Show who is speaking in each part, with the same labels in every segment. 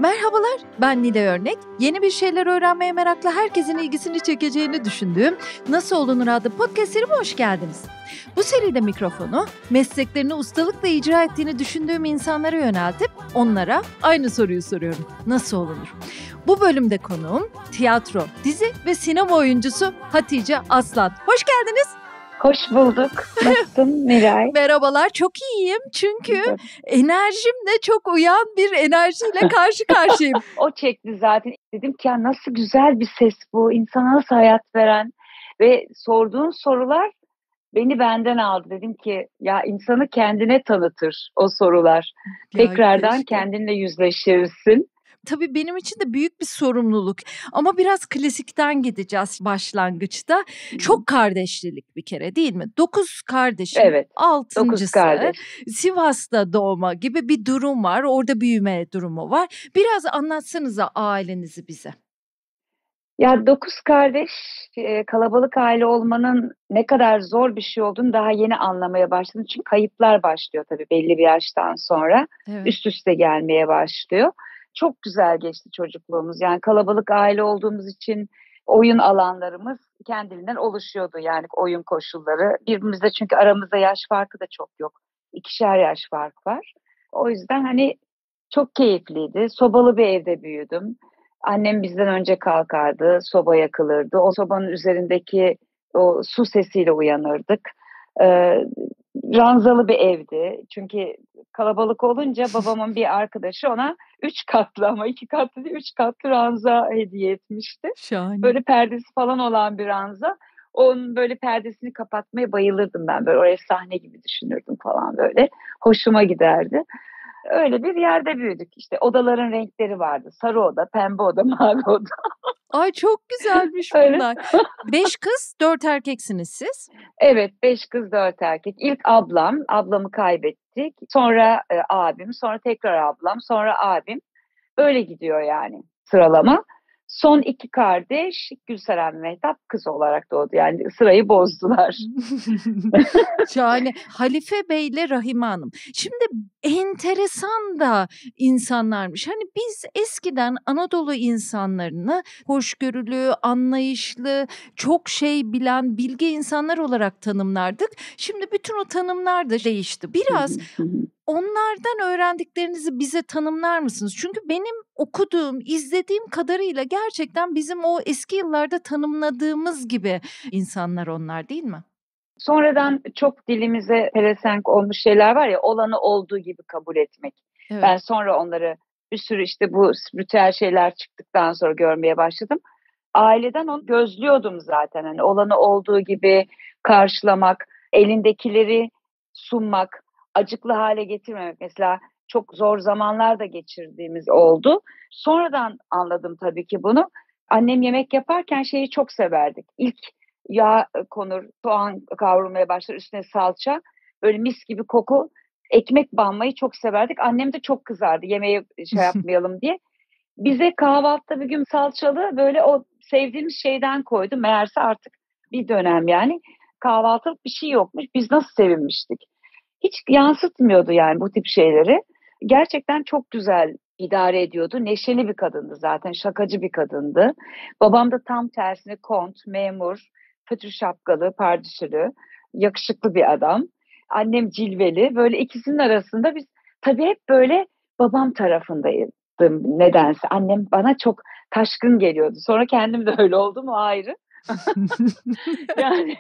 Speaker 1: Merhabalar, ben Nile Örnek. Yeni bir şeyler öğrenmeye meraklı herkesin ilgisini çekeceğini düşündüğüm Nasıl Olunur adlı podcast serime hoş geldiniz. Bu seride mikrofonu mesleklerini ustalıkla icra ettiğini düşündüğüm insanlara yöneltip onlara aynı soruyu soruyorum. Nasıl olunur? Bu bölümde konuğum tiyatro, dizi ve sinema oyuncusu Hatice Aslan. Hoş geldiniz.
Speaker 2: Hoş bulduk. Nasılsın Miray?
Speaker 1: Merhabalar, çok iyiyim çünkü enerjimle çok uyan bir enerjiyle karşı karşıyayım.
Speaker 2: O çekti zaten. Dedim ki ya nasıl güzel bir ses bu. İnsana nasıl hayat veren ve sorduğun sorular beni benden aldı. Dedim ki ya insanı kendine tanıtır o sorular.
Speaker 1: Ya
Speaker 2: Tekrardan
Speaker 1: keşke.
Speaker 2: kendinle yüzleşirsin.
Speaker 1: Tabii benim için de büyük bir sorumluluk ama biraz klasikten gideceğiz başlangıçta. Çok kardeşlilik bir kere değil mi? 9 kardeşin
Speaker 2: Evet, 9
Speaker 1: altıncısı
Speaker 2: kardeş.
Speaker 1: Sivas'ta doğma gibi bir durum var. Orada büyüme durumu var. Biraz anlatsanıza ailenizi bize.
Speaker 2: Ya 9 kardeş kalabalık aile olmanın ne kadar zor bir şey olduğunu daha yeni anlamaya başladım. Çünkü kayıplar başlıyor tabii belli bir yaştan sonra.
Speaker 1: Evet.
Speaker 2: Üst üste gelmeye başlıyor. Çok güzel geçti çocukluğumuz. Yani kalabalık aile olduğumuz için oyun alanlarımız kendiliğinden oluşuyordu. Yani oyun koşulları. Birbirimizde çünkü aramızda yaş farkı da çok yok. 2'şer yaş fark var. O yüzden hani çok keyifliydi. Sobalı bir evde büyüdüm. Annem bizden önce kalkardı, soba yakılırdı. O sobanın üzerindeki o su sesiyle uyanırdık. Ee, Ranzalı bir evdi. Çünkü kalabalık olunca babamın bir arkadaşı ona 3 katlı ama 2 katlı değil 3 katlı ranza hediye etmişti.
Speaker 1: Şahane.
Speaker 2: Böyle perdesi falan olan bir ranza. Onun böyle perdesini kapatmaya bayılırdım ben. Böyle oraya sahne gibi düşünürdüm falan böyle. Hoşuma giderdi. Öyle bir yerde büyüdük işte. Odaların renkleri vardı. Sarı oda, pembe oda, mavi oda.
Speaker 1: Ay çok güzelmiş
Speaker 2: Öyle.
Speaker 1: bunlar. 5 kız, 4 erkeksiniz siz.
Speaker 2: Evet, 5 kız 4 erkek. İlk ablamı kaybettik. Sonra abim, sonra tekrar ablam, sonra abim. Böyle gidiyor yani sıralama. Son 2 kardeş Gülseren ve Mehtap kız olarak doğdu. Yani sırayı bozdular.
Speaker 1: Şahane. Halife Bey ile Rahime Hanım. Şimdi enteresan da insanlarmış. Hani biz eskiden Anadolu insanlarını hoşgörülü, anlayışlı, çok şey bilen, bilge insanlar olarak tanımlardık. Şimdi bütün o tanımlar da değişti. Biraz onlardan öğrendiklerinizi bize tanımlar mısınız? Çünkü benim okuduğum, izlediğim kadarıyla gerçekten bizim o eski yıllarda tanımladığımız gibi insanlar onlar, değil mi?
Speaker 2: Sonradan çok dilimize pelesenk olmuş şeyler var ya, olanı olduğu gibi kabul etmek.
Speaker 1: Evet.
Speaker 2: Ben sonra onları bir sürü işte bu spiritüel şeyler çıktıktan sonra görmeye başladım. Aileden onu gözlüyordum zaten. Hani olanı olduğu gibi karşılamak, elindekileri sunmak, acıklı hale getirmemek. Mesela çok zor zamanlar da geçirdiğimiz oldu. Sonradan anladım tabii ki bunu. Annem yemek yaparken şeyi çok severdik. İlk yağ konur, soğan kavrulmaya başlar, üstüne salça, böyle mis gibi koku, ekmek banmayı çok severdik. Annem de çok kızardı yemeği şey yapmayalım diye. Bize kahvaltıda bir gün salçalı böyle o sevdiğimiz şeyden koydu. Meğerse artık bir dönem yani kahvaltılık bir şey yokmuş. Biz nasıl sevinmiştik. Hiç yansıtmıyordu yani bu tip şeyleri. Gerçekten çok güzel idare ediyordu. Neşeli bir kadındı zaten, şakacı bir kadındı. Babam da tam tersine kont, memur, fötr şapkalı, pardösülü, yakışıklı bir adam. Annem cilveli. Böyle ikisinin arasında biz tabii hep böyle babam tarafındayız nedense. Annem bana çok taşkın geliyordu. Sonra kendim de öyle oldum, o ayrı. Yani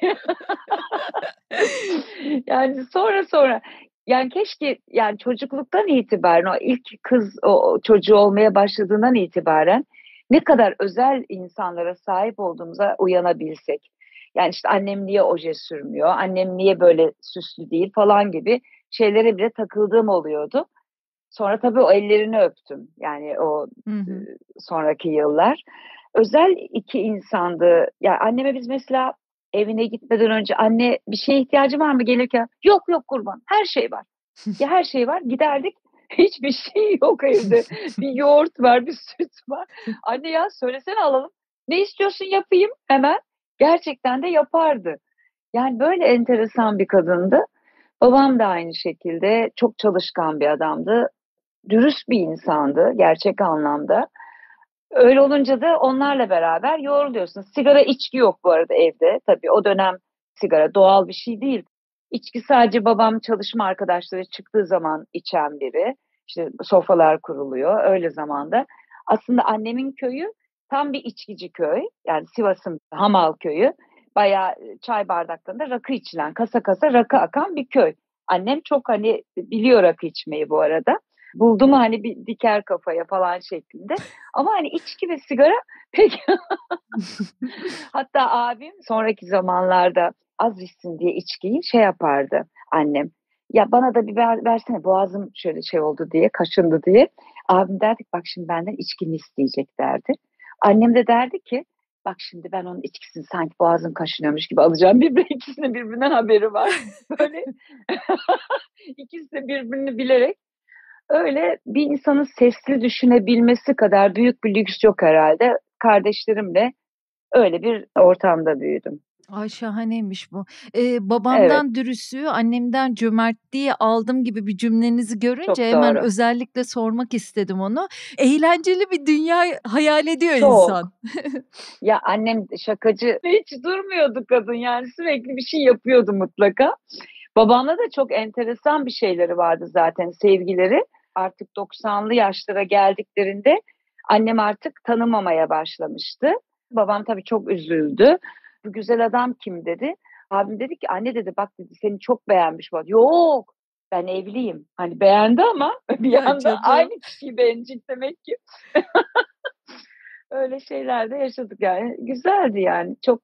Speaker 2: yani sonra yani keşke yani çocukluktan itibaren o ilk kız o çocuğu olmaya başladığından itibaren ne kadar özel insanlara sahip olduğumuza uyanabilsek. Yani işte annem niye oje sürmüyor, annem niye böyle süslü değil falan gibi şeylere bile takıldığım oluyordu. Sonra tabii o ellerini öptüm. Yani o sonraki yıllar. Özel iki insandı. Yani anneme biz mesela evine gitmeden önce anne bir şeye ihtiyacı var mı gelirken? Yok yok kurban. Her şey var. Ya her şey var. Giderdik. Hiçbir şey yok evde. Bir yoğurt var, bir süt var. Anne ya söylesene alalım. Ne istiyorsun yapayım hemen. Gerçekten de yapardı. Yani böyle enteresan bir kadındı. Babam da aynı şekilde çok çalışkan bir adamdı. dürüst bir insandı gerçek anlamda. Öyle olunca da onlarla beraber yoğruluyorsun. Sigara, içki yok bu arada evde. Tabii o dönem sigara doğal bir şey değil. İçki sadece babam çalışma arkadaşları çıktığı zaman içen biri. İşte sofralar kuruluyor öyle zamanda. Aslında annemin köyü tam bir içkici köy. Yani Sivas'ın Hamal köyü. Bayağı çay bardaklarında rakı içilen, kasa kasa rakı akan bir köy. Annem çok hani biliyor rakı içmeyi bu arada. Buldu mu hani bir diker kafaya falan şeklinde. Ama hani içki ve sigara pek hatta abim sonraki zamanlarda az içsin diye içkiyi şey yapardı annem. Ya bana da bir versene boğazım şöyle şey oldu diye kaşındı diye. Abim derdi ki bak şimdi benden içkimi isteyecek derdi. Annem de derdi ki bak şimdi ben onun içkisini sanki boğazım kaşınıyormuş gibi alacağım. İkisinin birbirinden haberi var. Böyle ikisi de birbirini bilerek öyle bir insanın sesli düşünebilmesi kadar büyük bir lüks yok herhalde. Kardeşlerimle öyle bir ortamda büyüdüm.
Speaker 1: Ay şahaneymiş bu.
Speaker 2: Evet,
Speaker 1: Babamdan dürüstlüğü, annemden cömertliği aldım gibi bir cümlenizi görünce
Speaker 2: çok
Speaker 1: hemen
Speaker 2: doğru.
Speaker 1: özellikle sormak istedim onu. Eğlenceli bir dünya hayal ediyor insan.
Speaker 2: Çok. Ya annem şakacı. Hiç durmuyordu kadın yani sürekli bir şey yapıyordu mutlaka. Babamla da çok enteresan bir şeyleri vardı zaten sevgileri. Artık 90'lı yaşlara geldiklerinde annem artık tanımamaya başlamıştı. Babam tabii çok üzüldü. Bu güzel adam kim dedi. Abim dedi ki anne dedi bak dedi seni çok beğenmiş. Bak yok ben evliyim. Hani beğendi ama bir
Speaker 1: Ya
Speaker 2: anda
Speaker 1: canım.
Speaker 2: aynı kişiyi beğenecek demek ki. Öyle şeyler de yaşadık yani. Güzeldi yani. Çok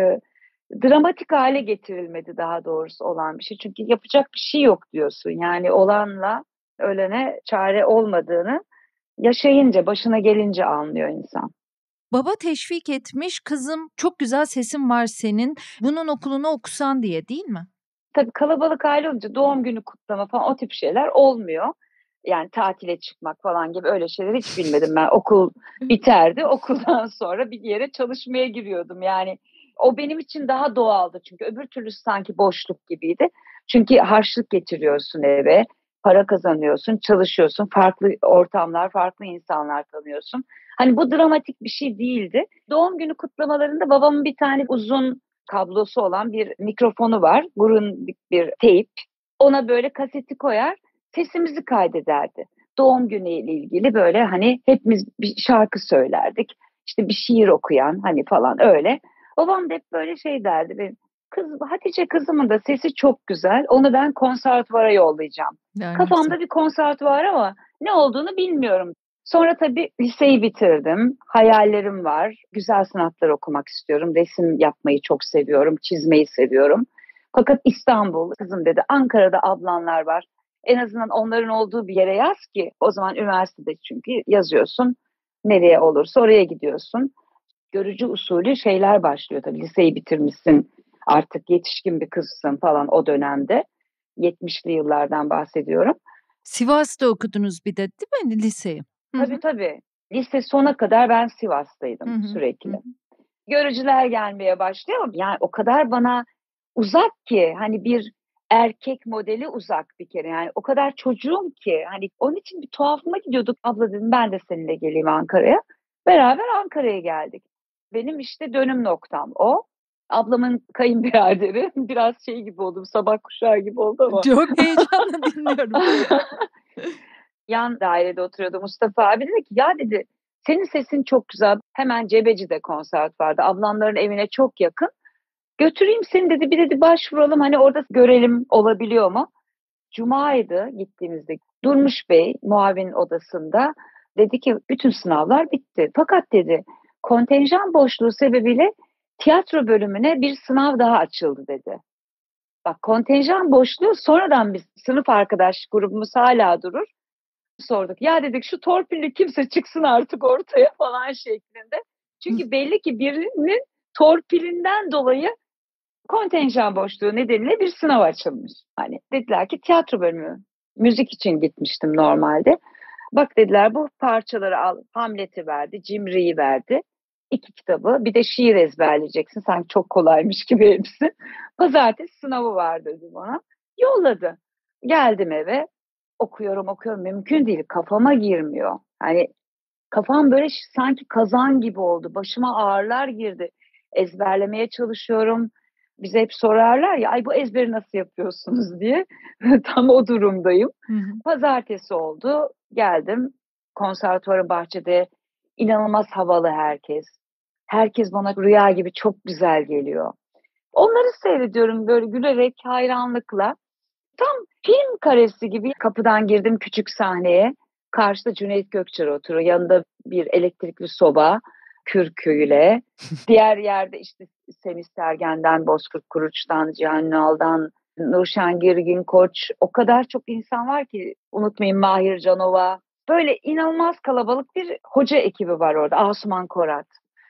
Speaker 2: dramatik hale getirilmedi daha doğrusu olan bir şey. Çünkü yapacak bir şey yok diyorsun. Yani olanla ölene çare olmadığını yaşayınca, başına gelince anlıyor insan.
Speaker 1: Baba teşvik etmiş, kızım çok güzel sesin var senin. Bunun okulunu okusan diye değil mi?
Speaker 2: Tabii kalabalık aile olunca doğum günü kutlama falan o tip şeyler olmuyor. Yani tatile çıkmak falan gibi öyle şeyler hiç bilmedim ben. Okul biterdi. Okuldan sonra bir yere çalışmaya giriyordum. Yani o benim için daha doğaldı. Çünkü öbür türlüsü sanki boşluk gibiydi. Çünkü harçlık getiriyorsun eve, para kazanıyorsun, çalışıyorsun, farklı ortamlar, farklı insanlar tanıyorsun. Hani bu dramatik bir şey değildi. Doğum günü kutlamalarında babamın bir tane uzun kablosu olan bir mikrofonu var. Burundik bir teyp. Ona böyle kaseti koyar, sesimizi kaydederdi. Doğum günüyle ilgili böyle hani hepimiz bir şarkı söylerdik. İşte bir şiir okuyan hani falan öyle. Babam da hep böyle şey derdi. Benim, kız Hatice kızımın da sesi çok güzel. Onu ben konservatuvara yollayacağım.
Speaker 1: Ya ne güzel.
Speaker 2: Kafamda bir konservatuvar ama ne olduğunu bilmiyorum. Sonra tabii liseyi bitirdim. Hayallerim var. Güzel sanatlar okumak istiyorum. Resim yapmayı çok seviyorum. Çizmeyi seviyorum. Fakat İstanbul, kızım dedi, Ankara'da ablanlar var. En azından onların olduğu bir yere yaz ki o zaman üniversitede çünkü yazıyorsun. Nereye olursa oraya gidiyorsun. Görücü usulü şeyler başlıyor tabii. Liseyi bitirmişsin. Artık yetişkin bir kızsın falan o dönemde. 70'li yıllardan bahsediyorum.
Speaker 1: Sivas'ta okudunuz bir de değil mi liseyi? Hı
Speaker 2: Tabii
Speaker 1: hı.
Speaker 2: tabii. Lise sona kadar ben
Speaker 1: Hı
Speaker 2: Sivas'taydım
Speaker 1: hı. Hı
Speaker 2: sürekli.
Speaker 1: hı.
Speaker 2: Görücüler gelmeye başlıyor ama yani o kadar bana uzak ki hani bir erkek modeli uzak bir kere yani o kadar çocuğum ki hani onun için bir tuhafıma gidiyorduk. Abla dedim ben de seninle geleyim Ankara'ya. Beraber Ankara'ya geldik. Benim işte dönüm noktam o. Ablamın kayınbiraderi biraz şey gibi oldum sabah kuşağı gibi oldu ama
Speaker 1: Çok heyecanla dinliyorum.
Speaker 2: yan dairede oturuyordu Mustafa abi dedi ki ya dedi senin sesin çok güzel hemen Cebeci'de konservatuvarda ablamların evine çok yakın götüreyim seni dedi bir dedi başvuralım hani orada görelim olabiliyor mu? Cuma'ydı gittiğimizde Durmuş Bey muavin odasında dedi ki bütün sınavlar bitti fakat dedi kontenjan boşluğu sebebiyle tiyatro bölümüne bir sınav daha açıldı dedi. Bak kontenjan boşluğu sonradan bir sınıf arkadaş grubumuz hala durur sorduk. Ya dedik şu torpilli kimse çıksın artık ortaya falan şeklinde. Çünkü belli ki birinin torpilinden dolayı kontenjan boşluğu nedeniyle bir sınav açılmış. Hani dediler ki tiyatro bölümü. Müzik için gitmiştim normalde. Bak dediler bu parçaları al. Hamlet'i verdi, Cimri'yi verdi. İki kitabı. Bir de şiir ezberleyeceksin. Sanki çok kolaymış gibi hepsi. Pazartesi sınavı var dedi bana. Yolladı. Geldim eve. okuyorum. Mümkün değil. Kafama girmiyor. Hani kafam böyle sanki kazan gibi oldu. Başıma ağrılar girdi. Ezberlemeye çalışıyorum. Bize hep sorarlar ya, ay bu ezberi nasıl yapıyorsunuz diye. Tam o durumdayım.
Speaker 1: Hı hı.
Speaker 2: Pazartesi oldu. Geldim. Konservatuvarın bahçede inanılmaz havalı herkes. Herkes bana rüya gibi çok güzel geliyor. Onları seyrediyorum böyle gülerek, hayranlıkla. Tam film karesi gibi kapıdan girdim küçük sahneye. Karşıda Cüneyt Gökçer oturuyor. Yanında bir elektrikli soba kürküyle. Diğer yerde işte Semih Sergen'den, Bozkurt Kuruç'tan, Cihan Ünal'dan, Nurşen Girgin Koç. O kadar çok insan var ki unutmayın, Mahir Canova. Böyle inanılmaz kalabalık bir hoca ekibi var orada. Asuman Korat.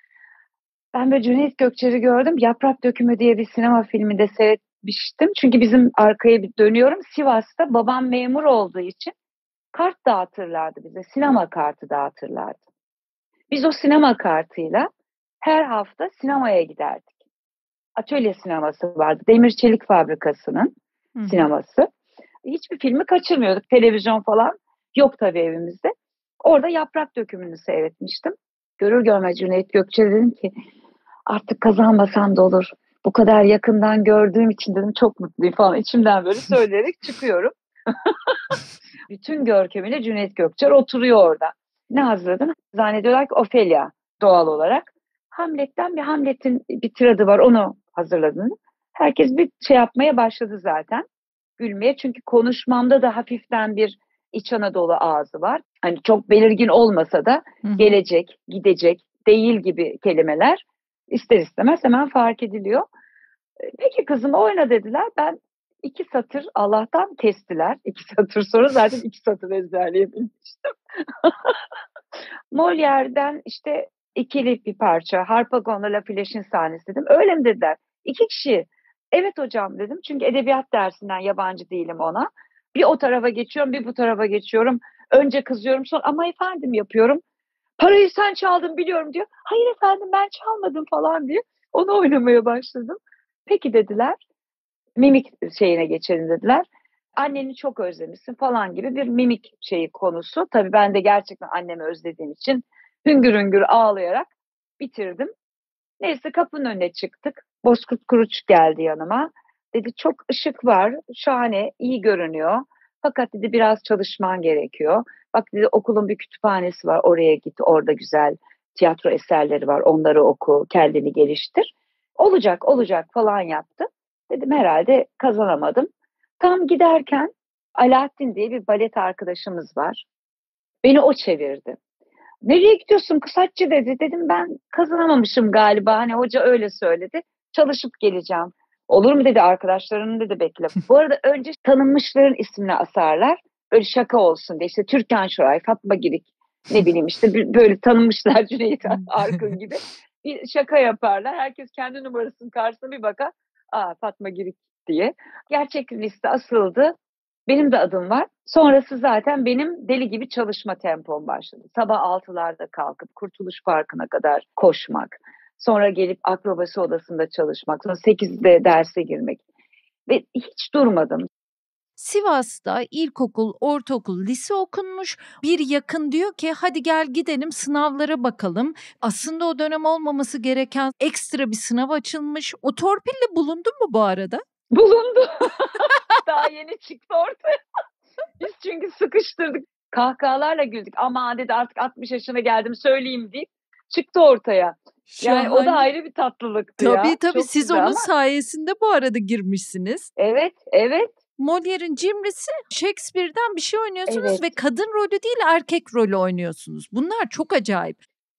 Speaker 2: Ben böyle Cüneyt Gökçer'i gördüm. Yaprak Dökümü diye bir sinema filminde seyretmiştim. Çünkü bizim arkaya bir dönüyorum. Sivas'ta babam memur olduğu için kart dağıtırlardı bize. Sinema kartı dağıtırlardı. Biz o sinema kartıyla her hafta sinemaya giderdik. Atölye sineması vardı. Demir Çelik Fabrikası'nın sineması. Hiçbir filmi kaçırmıyorduk. Televizyon falan yok tabii evimizde. Orada Yaprak Dökümü'nü seyretmiştim. Görür görmez Cüneyt Gökçer dedim ki artık kazanmasam da olur. Bu kadar yakından gördüğüm için dedim çok mutluyum falan. İçimden böyle söyleyerek çıkıyorum. Bütün görkemiyle Cüneyt Gökçer oturuyor orada. Ne hazırladın? Zannediyorlar ki Ofelia doğal olarak. Hamlet'ten bir Hamlet'in bir tiradı var, onu hazırladın. Herkes bir şey yapmaya başladı zaten. Gülmeye, çünkü konuşmamda da hafiften bir İç Anadolu ağzı var. Hani çok belirgin olmasa da gelecek, gidecek, değil gibi kelimeler ister istemez hemen fark ediliyor. Peki kızım oyna dediler. Ben 2 satır Allah'tan kestiler. 2 satır sonra zaten 2 satır ezberleyebilmiştim. Molière'den işte ikili bir parça. Harpagon'la La Fleche'in sahnesi dedim. Öyle mi dediler? 2 kişi. Evet hocam dedim. Çünkü edebiyat dersinden yabancı değilim ona. Bir o tarafa geçiyorum, bir bu tarafa geçiyorum. Önce kızıyorum, sonra ama efendim yapıyorum. Parayı sen çaldın biliyorum diyor. Hayır efendim ben çalmadım falan diye. Onu oynamaya başladım. Peki dediler. Mimik şeyine geçelim dediler. Anneni çok özlemişsin falan gibi bir mimik şeyi konusu. Tabii ben de gerçekten annemi özlediğim için hüngür hüngür ağlayarak bitirdim. Neyse kapının önüne çıktık. Bozkurt Kuruç geldi yanıma. Dedi çok ışık var, şahane, iyi görünüyor. Fakat dedi biraz çalışman gerekiyor. Bak dedi okulun bir kütüphanesi var, oraya git, orada güzel tiyatro eserleri var, onları oku, kendini geliştir. Olacak falan yaptı. Dedim herhalde kazanamadım. Tam giderken Alaaddin diye bir balet arkadaşımız var. Beni o çevirdi. Nereye gidiyorsun Kısatçı dedi. Dedim ben kazanamamışım galiba. Hani hoca öyle söyledi. Çalışıp geleceğim. Olur mu dedi, arkadaşlarının dedi bekle. Bu arada önce tanınmışların ismini asarlar. Böyle şaka olsun diye, işte Türkan Şoray, Fatma Girik, ne bileyim işte böyle tanınmışlar, Cüneyt Arkın gibi. Bir şaka yaparlar. Herkes kendi numarasının karşısına bir bakar. Aa, Fatma Girik diye. Gerçek liste asıldı. Benim de adım var. Sonrası zaten benim deli gibi çalışma tempom başladı. Sabah 6'larda kalkıp Kurtuluş Parkı'na kadar koşmak. Sonra gelip akrobasi odasında çalışmak. Sonra 8'de derse girmek. Ve hiç durmadım.
Speaker 1: Sivas'ta ilkokul, ortaokul, lise okunmuş. Bir yakın diyor ki hadi gel gidelim sınavlara bakalım. Aslında o dönem olmaması gereken ekstra bir sınav açılmış. O torpille bulundun mu bu arada?
Speaker 2: Bulundu. Daha yeni çıktı ortaya. Biz çünkü sıkıştırdık. Kahkahalarla güldük. Ama dedi artık 60 yaşına geldim söyleyeyim deyip çıktı ortaya. Yani
Speaker 1: Şahane.
Speaker 2: o da ayrı bir tatlılıktı ya.
Speaker 1: Tabii
Speaker 2: Çok
Speaker 1: siz
Speaker 2: güzel
Speaker 1: onun
Speaker 2: ama.
Speaker 1: sayesinde bu arada girmişsiniz.
Speaker 2: Evet.
Speaker 1: Molière'in cimrisi, Shakespeare'den bir şey oynuyorsunuz
Speaker 2: Evet.
Speaker 1: ve kadın rolü değil erkek rolü oynuyorsunuz. Bunlar çok acayip.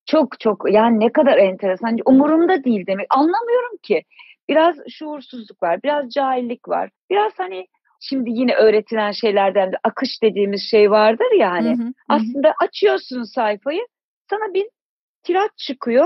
Speaker 2: Çok yani ne kadar enteresan. Umurumda değil demek. Anlamıyorum ki. Biraz şuursuzluk var, biraz cahillik var. Biraz hani şimdi yine öğretilen şeylerden de akış dediğimiz şey vardır ya hani. Aslında açıyorsun sayfayı, sana bir tirat çıkıyor.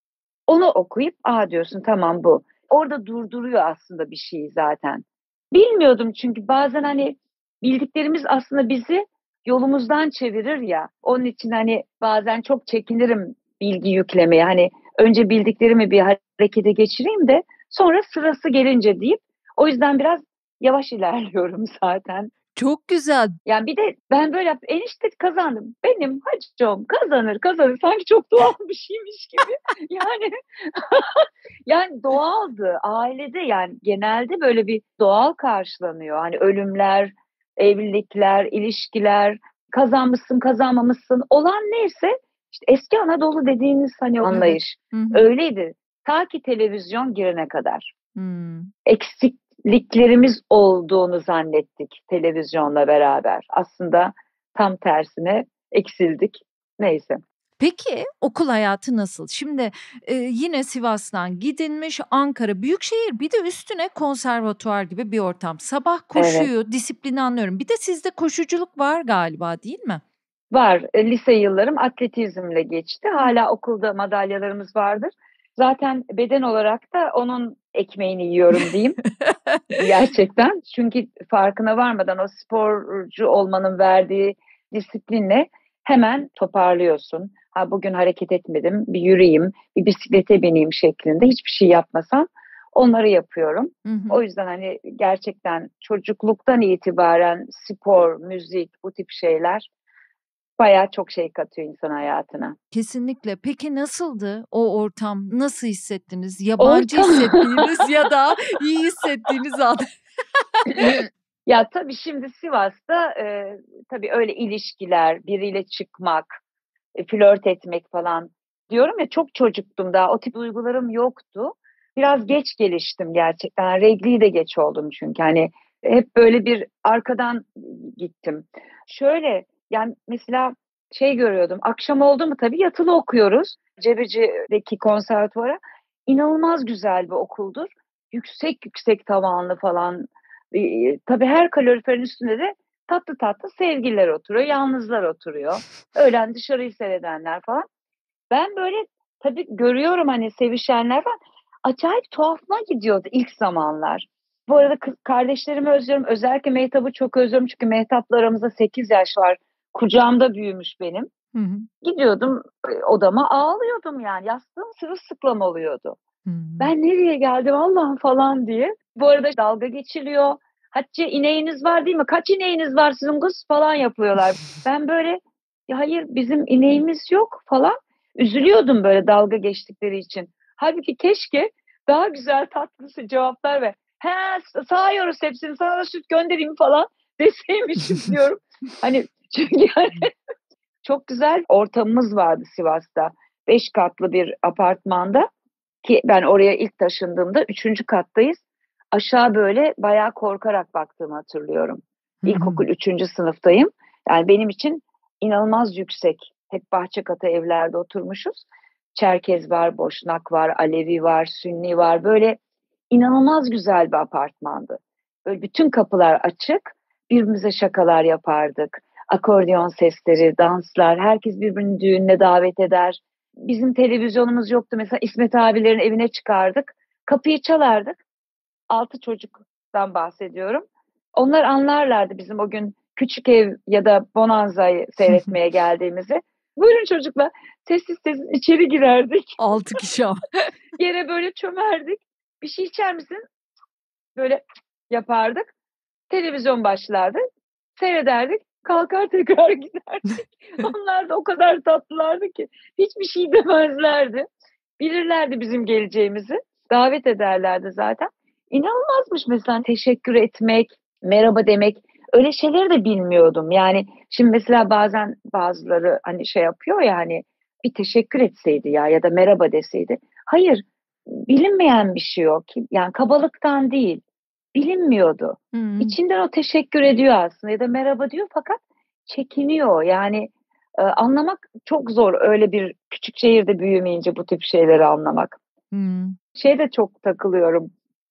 Speaker 2: Onu okuyup diyorsun tamam bu. Orada durduruyor aslında bir şeyi zaten. Bilmiyordum çünkü bazen hani bildiklerimiz aslında bizi yolumuzdan çevirir ya. Onun için hani bazen çok çekinirim bilgi yüklemeye. Hani önce bildiklerimi bir harekete geçireyim de sonra sırası gelince deyip o yüzden biraz yavaş ilerliyorum zaten.
Speaker 1: Çok güzel.
Speaker 2: Yani bir de ben böyle enişte kazandım. Benim hacım kazanır kazanır. Sanki çok doğal bir şeymiş gibi. Yani yani doğaldı. Ailede yani genelde böyle bir doğal karşılanıyor. Hani ölümler, evlilikler, ilişkiler, kazanmışsın, kazanmamışsın. Olan neyse işte eski Anadolu dediğiniz hani
Speaker 1: Evet.
Speaker 2: anlayış
Speaker 1: Hı hı.
Speaker 2: öyleydi. Ta ki televizyon girene kadar.
Speaker 1: Hımm.
Speaker 2: Eksikliklerimiz olduğunu zannettik televizyonla beraber. Aslında tam tersine eksildik. Neyse.
Speaker 1: Peki, okul hayatı nasıl? Şimdi, yine Sivas'tan gidilmiş, Ankara büyükşehir, bir de üstüne konservatuvar gibi bir ortam. Sabah
Speaker 2: Evet.
Speaker 1: koşuyu, disiplini anlıyorum. Bir de sizde koşuculuk var galiba, değil mi?
Speaker 2: Var. Lise yıllarım atletizmle geçti.
Speaker 1: Hıh.
Speaker 2: Hala okulda madalyalarımız vardır. Zaten beden olarak da onun ekmeğini yiyorum diyeyim. Gerçekten. Çünkü farkına varmadan o sporcu olmanın verdiği disiplinle hemen toparlıyorsun. Ha bugün hareket etmedim, bir yürüyeyim, bir bisiklete bineyim şeklinde hiçbir şey yapmasam onları yapıyorum.
Speaker 1: Hı hı.
Speaker 2: O yüzden hani gerçekten çocukluktan itibaren spor, müzik bu tip şeyler bayağı çok şey katıyor insan hayatına.
Speaker 1: Kesinlikle. Peki nasıldı o ortam? Nasıl hissettiniz? Yabancı
Speaker 2: Ortam.
Speaker 1: hissettiğiniz ya da iyi hissettiğiniz an?
Speaker 2: Ya, tabii şimdi Sivas'ta, tabii öyle ilişkiler, biriyle çıkmak, flört etmek falan diyorum ya, çok çocuktum daha, o tip duygularım yoktu. Biraz geç geliştim gerçekten. Regl de geç oldum çünkü, hani, hep böyle bir arkadan gittim. Şöyle, yani, mesela şey görüyordum, akşam oldu mu tabii yatılı okuyoruz. Cebeci'deki konservatuvara. İnanılmaz güzel bir okuldur. Yüksek yüksek tavanlı falan. Tabii her kaloriferin üstünde de tatlı tatlı sevgililer oturuyor, yalnızlar oturuyor. Öğlen dışarıyı seyredenler falan. Ben böyle tabii görüyorum hani sevişenler falan. Acayip tuhafıma gidiyordu ilk zamanlar. Bu arada kız kardeşlerimi özlüyorum. Özellikle Mehtap'ı çok özlüyorum çünkü Mehtap'la aramızda 8 yaş var. Kucağımda büyümüş benim.
Speaker 1: Hı hı.
Speaker 2: Gidiyordum odama ağlıyordum yani. Yastığım sırılsıklam oluyordu.
Speaker 1: Hımm.
Speaker 2: Ben nereye geldim Allah'ım falan diye. Bu arada dalga geçiliyor. Hatice ineğiniz var değil mi? Kaç ineğiniz var sizin kız falan yapıyorlar. Ben böyle ya hayır bizim ineğimiz yok falan. Üzülüyordum böyle dalga geçtikleri için. Halbuki keşke daha güzel tatlısı cevaplar ve he sağıyoruz hepsini sana da süt göndereyim falan deseymişim diyorum. Hani çünkü yani çok güzel ortamımız vardı Sivas'ta. 5 katlı bir apartmanda ki ben oraya ilk taşındığımda 3. kattayız. Aşağı böyle bayağı korkarak baktığımı hatırlıyorum.
Speaker 1: Hı hı.
Speaker 2: İlkokul 3. sınıftayım. Yani benim için inanılmaz yüksek. Hep bahçe katı evlerde oturmuşuz. Çerkez var, Boşnak var, Alevi var, Sünni var. Böyle inanılmaz güzel bir apartmandı. Böyle bütün kapılar açık. Birbirimize şakalar yapardık. Akordeon sesleri, danslar. Herkes birbirinin düğününe davet eder. Bizim televizyonumuz yoktu. Mesela İsmet abilerin evine çıkardık. Kapıyı çalardık. 6 çocuktan bahsediyorum. Onlar anlarlardı bizim o gün küçük ev ya da Bonanza'yı seyretmeye geldiğimizi. Buyurun çocuklar. Sessiz sessiz içeri girerdik.
Speaker 1: 6 kişi ama.
Speaker 2: Yere böyle çömerdik. Bir şey içer misin? Böyle yapardık. Televizyon başlardı. Seyrederdik. Kalkar tekrar giderdik. Onlar da o kadar tatlılardı ki hiçbir şey demezlerdi. Bilirlerdi bizim geleceğimizi. Davet ederlerdi zaten. İnanılmazmış mesela teşekkür etmek, merhaba demek. Öyle şeyleri de bilmiyordum. Yani şimdi mesela bazen bazıları hani şey yapıyor ya hani bir teşekkür etseydi ya da merhaba deseydi. Hayır, bilinmeyen bir şey o ki. Yani kabalıktan değil, bilinmiyordu.
Speaker 1: Hımm.
Speaker 2: İçinden o teşekkür ediyor aslında ya da merhaba diyor fakat çekiniyor. Yani anlamak çok zor öyle bir küçük şehirde büyümeyince bu tip şeyleri anlamak.
Speaker 1: Hımm.
Speaker 2: Şeye de çok takılıyorum,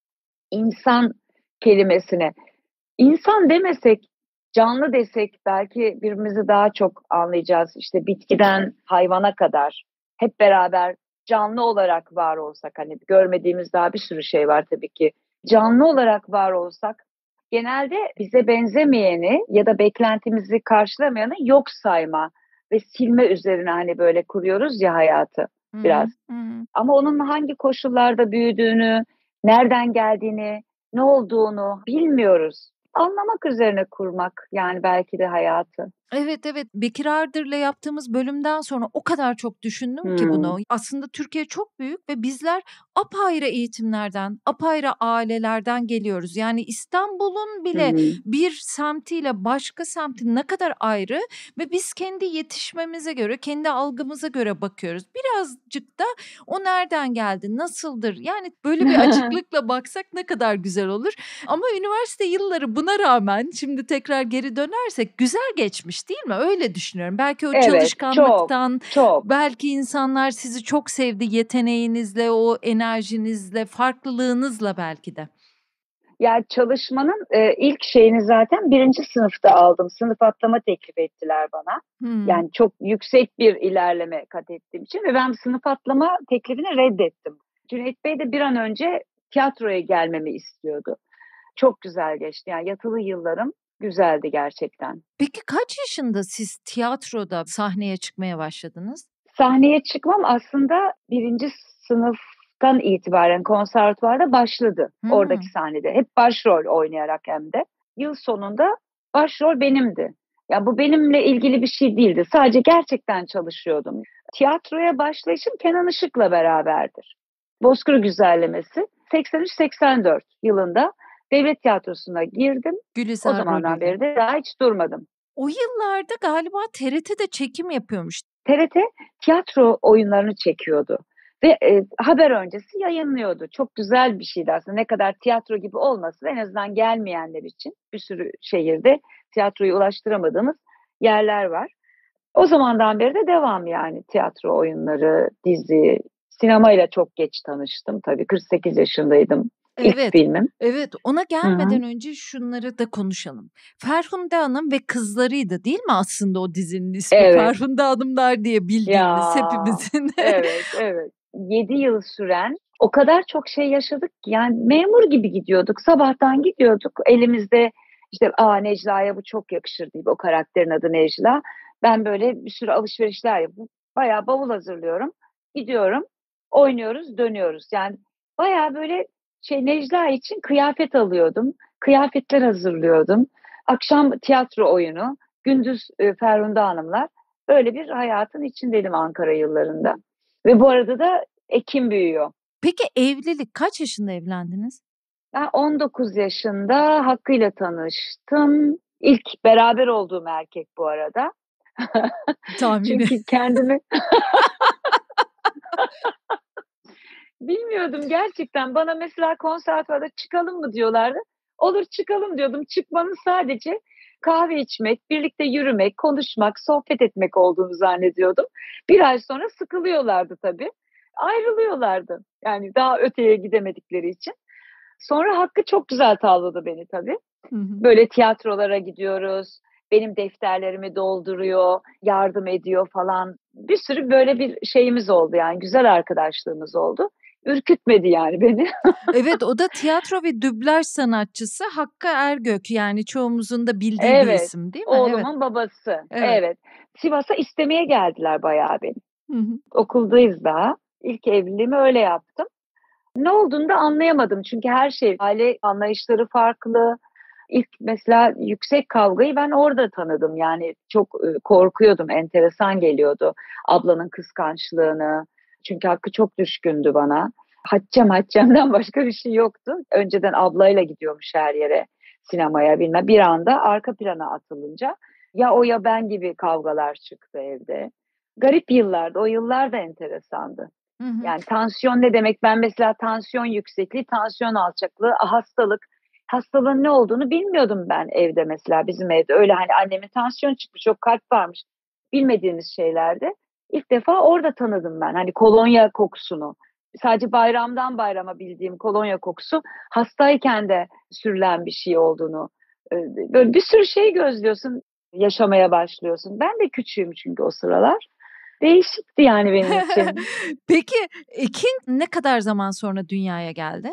Speaker 2: insan kelimesine. İnsan demesek, canlı desek belki birbirimizi daha çok anlayacağız. İşte bitkiden hayvana kadar hep beraber canlı olarak var olsak, hani görmediğimiz daha bir sürü şey var tabii ki. Canlı olarak var olsak genelde bize benzemeyeni ya da beklentimizi karşılamayanı yok sayma ve silme üzerine hani böyle kuruyoruz ya hayatı
Speaker 1: Hı hı.
Speaker 2: biraz.
Speaker 1: Hı hı.
Speaker 2: Ama onun hangi koşullarda büyüdüğünü, nereden geldiğini, ne olduğunu bilmiyoruz. anlamak üzerine kurmak yani belki de hayatı.
Speaker 1: Evet, evet. Bekir Ardır'la yaptığımız bölümden sonra o kadar çok düşündüm ki bunu.
Speaker 2: Hımm.
Speaker 1: Aslında Türkiye çok büyük ve bizler apayrı eğitimlerden, apayrı ailelerden geliyoruz. Yani İstanbul'un
Speaker 2: Hı
Speaker 1: bile
Speaker 2: hı.
Speaker 1: bir semtiyle başka semti ne kadar ayrı ve biz kendi yetişmemize göre, kendi algımıza göre bakıyoruz. Birazcık da o nereden geldi, nasıldır? Yani böyle bir açıklıkla baksak ne kadar güzel olur. Ama üniversite yılları buna rağmen şimdi tekrar geri dönersek güzel geçmiş değil mi? Öyle düşünüyorum. Belki o
Speaker 2: Evet, çok,
Speaker 1: çalışkanlıktan,
Speaker 2: çok.
Speaker 1: belki insanlar sizi çok sevdi yeteneğinizle, o enerjinizle, farklılığınızla belki de.
Speaker 2: Ya, çalışmanın, ilk şeyini zaten birinci sınıfta aldım. Sınıf atlama teklif ettiler bana.
Speaker 1: Hımm.
Speaker 2: Yani çok yüksek bir ilerleme kat ettiğim için ve ben sınıf atlama teklifini reddettim. Cüneyt Bey de bir an önce tiyatroya gelmemi istiyordu. Çok güzel geçti. Yani yatılı yıllarım güzeldi gerçekten.
Speaker 1: Peki kaç yaşında siz tiyatroda sahneye çıkmaya başladınız?
Speaker 2: Sahneye çıkmam aslında birinci sınıftan itibaren konservatuvarda başladı oradaki
Speaker 1: Hımm.
Speaker 2: sahnede. Hep başrol oynayarak hem de. Yıl sonunda başrol benimdi. Ya bu benimle ilgili bir şey değildi. Sadece gerçekten çalışıyordum. Tiyatroya başlayışım Kenan Işık'la beraberdir. Bozkır Güzellemesi 83-84 yılında Devlet Tiyatrosu'na girdim. O
Speaker 1: Gülizar
Speaker 2: zamandan
Speaker 1: rolüyle.
Speaker 2: beri de daha hiç durmadım.
Speaker 1: O yıllarda galiba TRT'de çekim yapıyormuş.
Speaker 2: TRT tiyatro oyunlarını çekiyordu ve, haber öncesi yayınlıyordu. Çok güzel bir şeydi aslında. Ne kadar tiyatro gibi olmasa da en azından gelmeyenler için bir sürü şehirde tiyatroyu ulaştıramadığımız yerler var. O zamandan beri de devam yani tiyatro oyunları, dizi, sinemayla çok geç tanıştım tabii. 48 yaşındaydım. İlk
Speaker 1: Evet,
Speaker 2: filmim.
Speaker 1: evet. Ona
Speaker 2: Hı hı.
Speaker 1: gelmeden önce şunları da konuşalım. Ferhunde Hanım ve Kızlarıydı değil mi aslında o dizinin ismi?
Speaker 2: Evet.
Speaker 1: Ferhunde Hanımlar diye bildiğimiz
Speaker 2: Ya,
Speaker 1: hepimizin.
Speaker 2: evet, evet. 7 yıl süren o kadar çok şey yaşadık ki yani memur gibi gidiyorduk. Sabahtan gidiyorduk elimizde işte Necla'ya bu çok yakışır deyip o karakterin adı Necla. Ben böyle bir sürü alışverişler yapıp bayağı bavul hazırlıyorum. Gidiyorum, oynuyoruz, dönüyoruz. Yani bayağı böyle Necla için kıyafet alıyordum. Kıyafetler hazırlıyordum. Akşam tiyatro oyunu, gündüz Ferhunde Hanımlar. Öyle bir hayatın içindeydim Ankara yıllarında. Ve bu arada da Ekim büyüyor.
Speaker 1: Peki evlilik kaç yaşında evlendiniz?
Speaker 2: Ben 19 yaşında Hakkı'yla tanıştım. İlk beraber olduğum erkek bu arada.
Speaker 1: Tahmini.
Speaker 2: Çünkü kendimi bilmiyordum gerçekten. Bana mesela konservatuvarda çıkalım mı diyorlardı. Olur çıkalım diyordum. Çıkmanın sadece kahve içmek, birlikte yürümek, konuşmak, sohbet etmek olduğunu zannediyordum. Bir ay sonra sıkılıyorlardı tabii. Ayrılıyorlardı. Yani daha öteye gidemedikleri için. Sonra Hakkı çok güzel tavladı beni tabii.
Speaker 1: Hı hı.
Speaker 2: Böyle tiyatrolara gidiyoruz. Benim defterlerimi dolduruyor, yardım ediyor falan. Bir sürü böyle bir şeyimiz oldu yani güzel arkadaşlığımız oldu. Ürkütmedi yani beni.
Speaker 1: Evet, o da tiyatro ve dublaj sanatçısı Hakkı Ergök. Yani çoğumuzun da bildiği bir
Speaker 2: Evet,
Speaker 1: isim değil mi? Evet,
Speaker 2: oğlumun babası.
Speaker 1: evet.
Speaker 2: Evet. Sivas'a istemeye geldiler bayağı beni.
Speaker 1: Hı hı.
Speaker 2: Okuldayız daha. İlk evliliğimi öyle yaptım. Ne olduğunu da anlayamadım çünkü her şey aile anlayışları farklı. İlk mesela yüksek kavgayı ben orada tanıdım. Yani çok korkuyordum, enteresan geliyordu ablanın kıskançlığını. Çünkü Hakkı çok düşkündü bana. Haccem'den başka bir şey yoktu. Önceden ablayla gidiyormuş her yere, sinemaya bilmem. Bir anda arka plana atılınca ya o ya ben gibi kavgalar çıktı evde. Garip yıllardı. O yıllar da enteresandı.
Speaker 1: Hı hı.
Speaker 2: Yani tansiyon ne demek? Ben mesela tansiyon yüksekliği, tansiyon alçaklığı, hastalık. Hastalığın ne olduğunu bilmiyordum ben evde mesela bizim evde. Öyle hani annemin tansiyon çıkmış, çok kalp varmış. Bilmediğimiz şeylerdi. İlk defa orada tanıdım ben. Hani kolonya kokusunu. Sadece bayramdan bayrama bildiğim kolonya kokusu hastayken de sürülen bir şey olduğunu. Böyle bir sürü şey gözlüyorsun, yaşamaya başlıyorsun. Ben de küçüğüm çünkü o sıralar. Değişikti yani benim için.
Speaker 1: Peki Ekin ne kadar zaman sonra dünyaya geldi?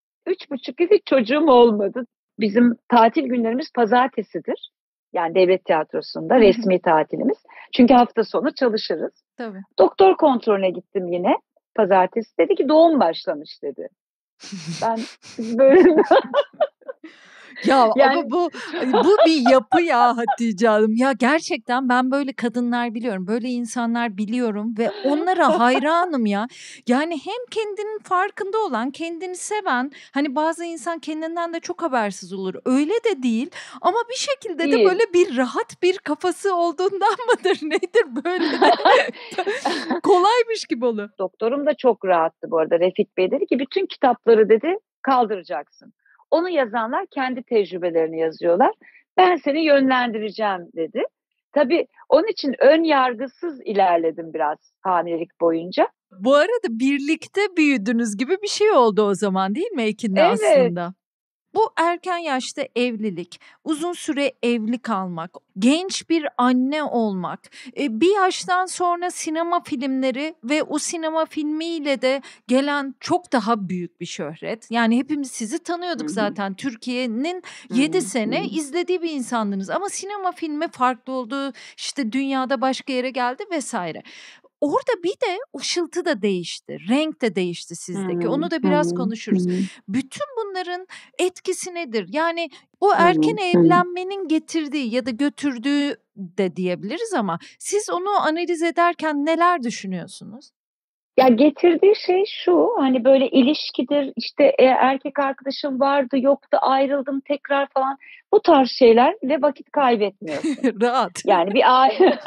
Speaker 2: 3,5 yıl hiç çocuğum olmadı. Bizim tatil günlerimiz pazartesidir. Yani devlet tiyatrosunda
Speaker 1: Hı hı.
Speaker 2: resmi tatilimiz. Çünkü hafta sonu çalışırız.
Speaker 1: Tabii.
Speaker 2: Doktor kontrolüne gittim yine. Pazartesi dedi ki doğum başlamış dedi. Ben böyle
Speaker 1: Ya
Speaker 2: Yani
Speaker 1: ama bu bir yapı ya Hatice Hanım. Ya gerçekten ben böyle kadınlar biliyorum, böyle insanlar biliyorum ve onlara hayranım ya. Yani hem kendinin farkında olan, kendini seven, hani bazı insan kendinden de çok habersiz olur. Öyle de değil ama bir şekilde de
Speaker 2: değil.
Speaker 1: böyle bir rahat bir kafası olduğundan mıdır nedir böyle de kolaymış gibi oluyor.
Speaker 2: Doktorum da çok rahattı bu arada. Refik Bey dedi ki bütün kitapları dedi kaldıracaksın. Onu yazanlar kendi tecrübelerini yazıyorlar. Ben seni yönlendireceğim dedi. Tabii onun için ön yargısız ilerledim biraz hamilelik boyunca.
Speaker 1: Bu arada birlikte büyüdünüz gibi bir şey oldu o zaman değil mi Ekin'le
Speaker 2: Evet.
Speaker 1: aslında? Bu erken yaşta evlilik, uzun süre evli kalmak, genç bir anne olmak, bir yaştan sonra sinema filmleri ve o sinema filmiyle de gelen çok daha büyük bir şöhret. Yani hepimiz sizi
Speaker 2: Hı
Speaker 1: tanıyorduk
Speaker 2: hı,
Speaker 1: zaten. Türkiye'nin
Speaker 2: hı
Speaker 1: 7
Speaker 2: hı,
Speaker 1: sene izlediği bir insandınız ama sinema filmi farklı oldu, işte dünyada başka yere geldi vesaire. Orada bir de ışıltı da değişti, renk de değişti
Speaker 2: hı
Speaker 1: sizdeki.
Speaker 2: hı,
Speaker 1: Onu da
Speaker 2: hı
Speaker 1: biraz
Speaker 2: hı,
Speaker 1: konuşuruz. Bütün bunların etkisi nedir? Yani bu
Speaker 2: hı hı,
Speaker 1: erken
Speaker 2: hı hı.
Speaker 1: evlenmenin getirdiği ya da götürdüğü de diyebiliriz ama siz onu analiz ederken neler düşünüyorsunuz?
Speaker 2: Ya getirdiği şey şu hani böyle ilişkidir işte erkek arkadaşım vardı yoktu ayrıldım tekrar falan bu tarz şeylerle vakit kaybetmiyorsun.
Speaker 1: Rahat.
Speaker 2: Yani bir aile